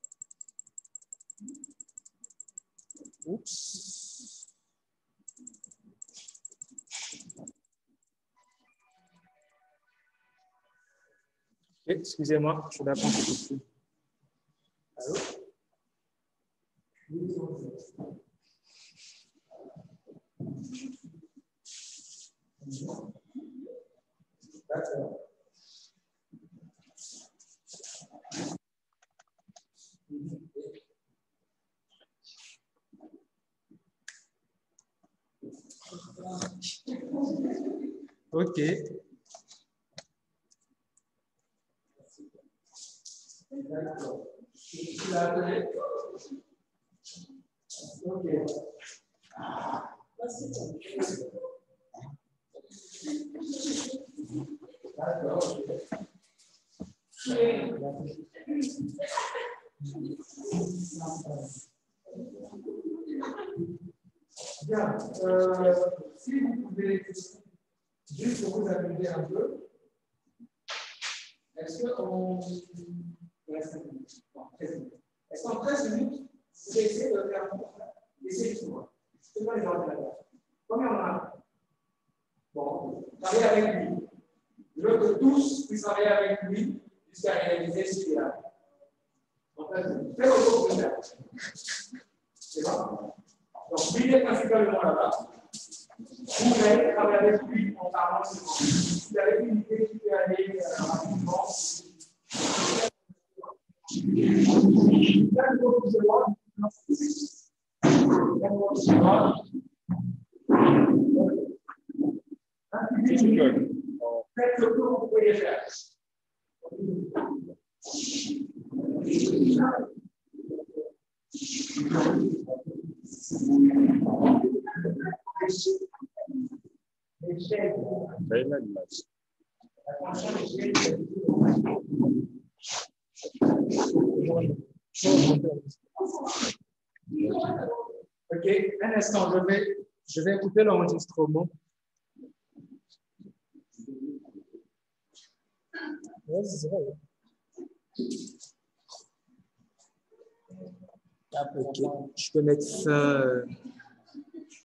Oups. Excusez-moi, je vais apprendre ici. Allô? D'accord. OK. D'accord. Tu l'as appelé? OK. D'accord. Bien. Euh, si vous pouvez, juste pour vous amuser un peu, est-ce qu'en est-ce qu'en treize minutes, vous pouvez essayer de faire ça? Essayez sur moi. C'est pas les ordinateurs. Combien on a? Bon, travaillez avec lui. Je veux que tous puissent travailler avec lui jusqu'à réaliser ce qu'il a. En fait, faites autre chose. C'est bon? Donc, l'idée principalement là-bas, vous allez travailler avec lui en parlant seulement. Si vous avez une idée qui peut aller euh, rapidement, faites ce que vous pouvez faire. Ok, un instant, je vais, je vais écouter l'enregistrement. Ok, je peux mettre fin.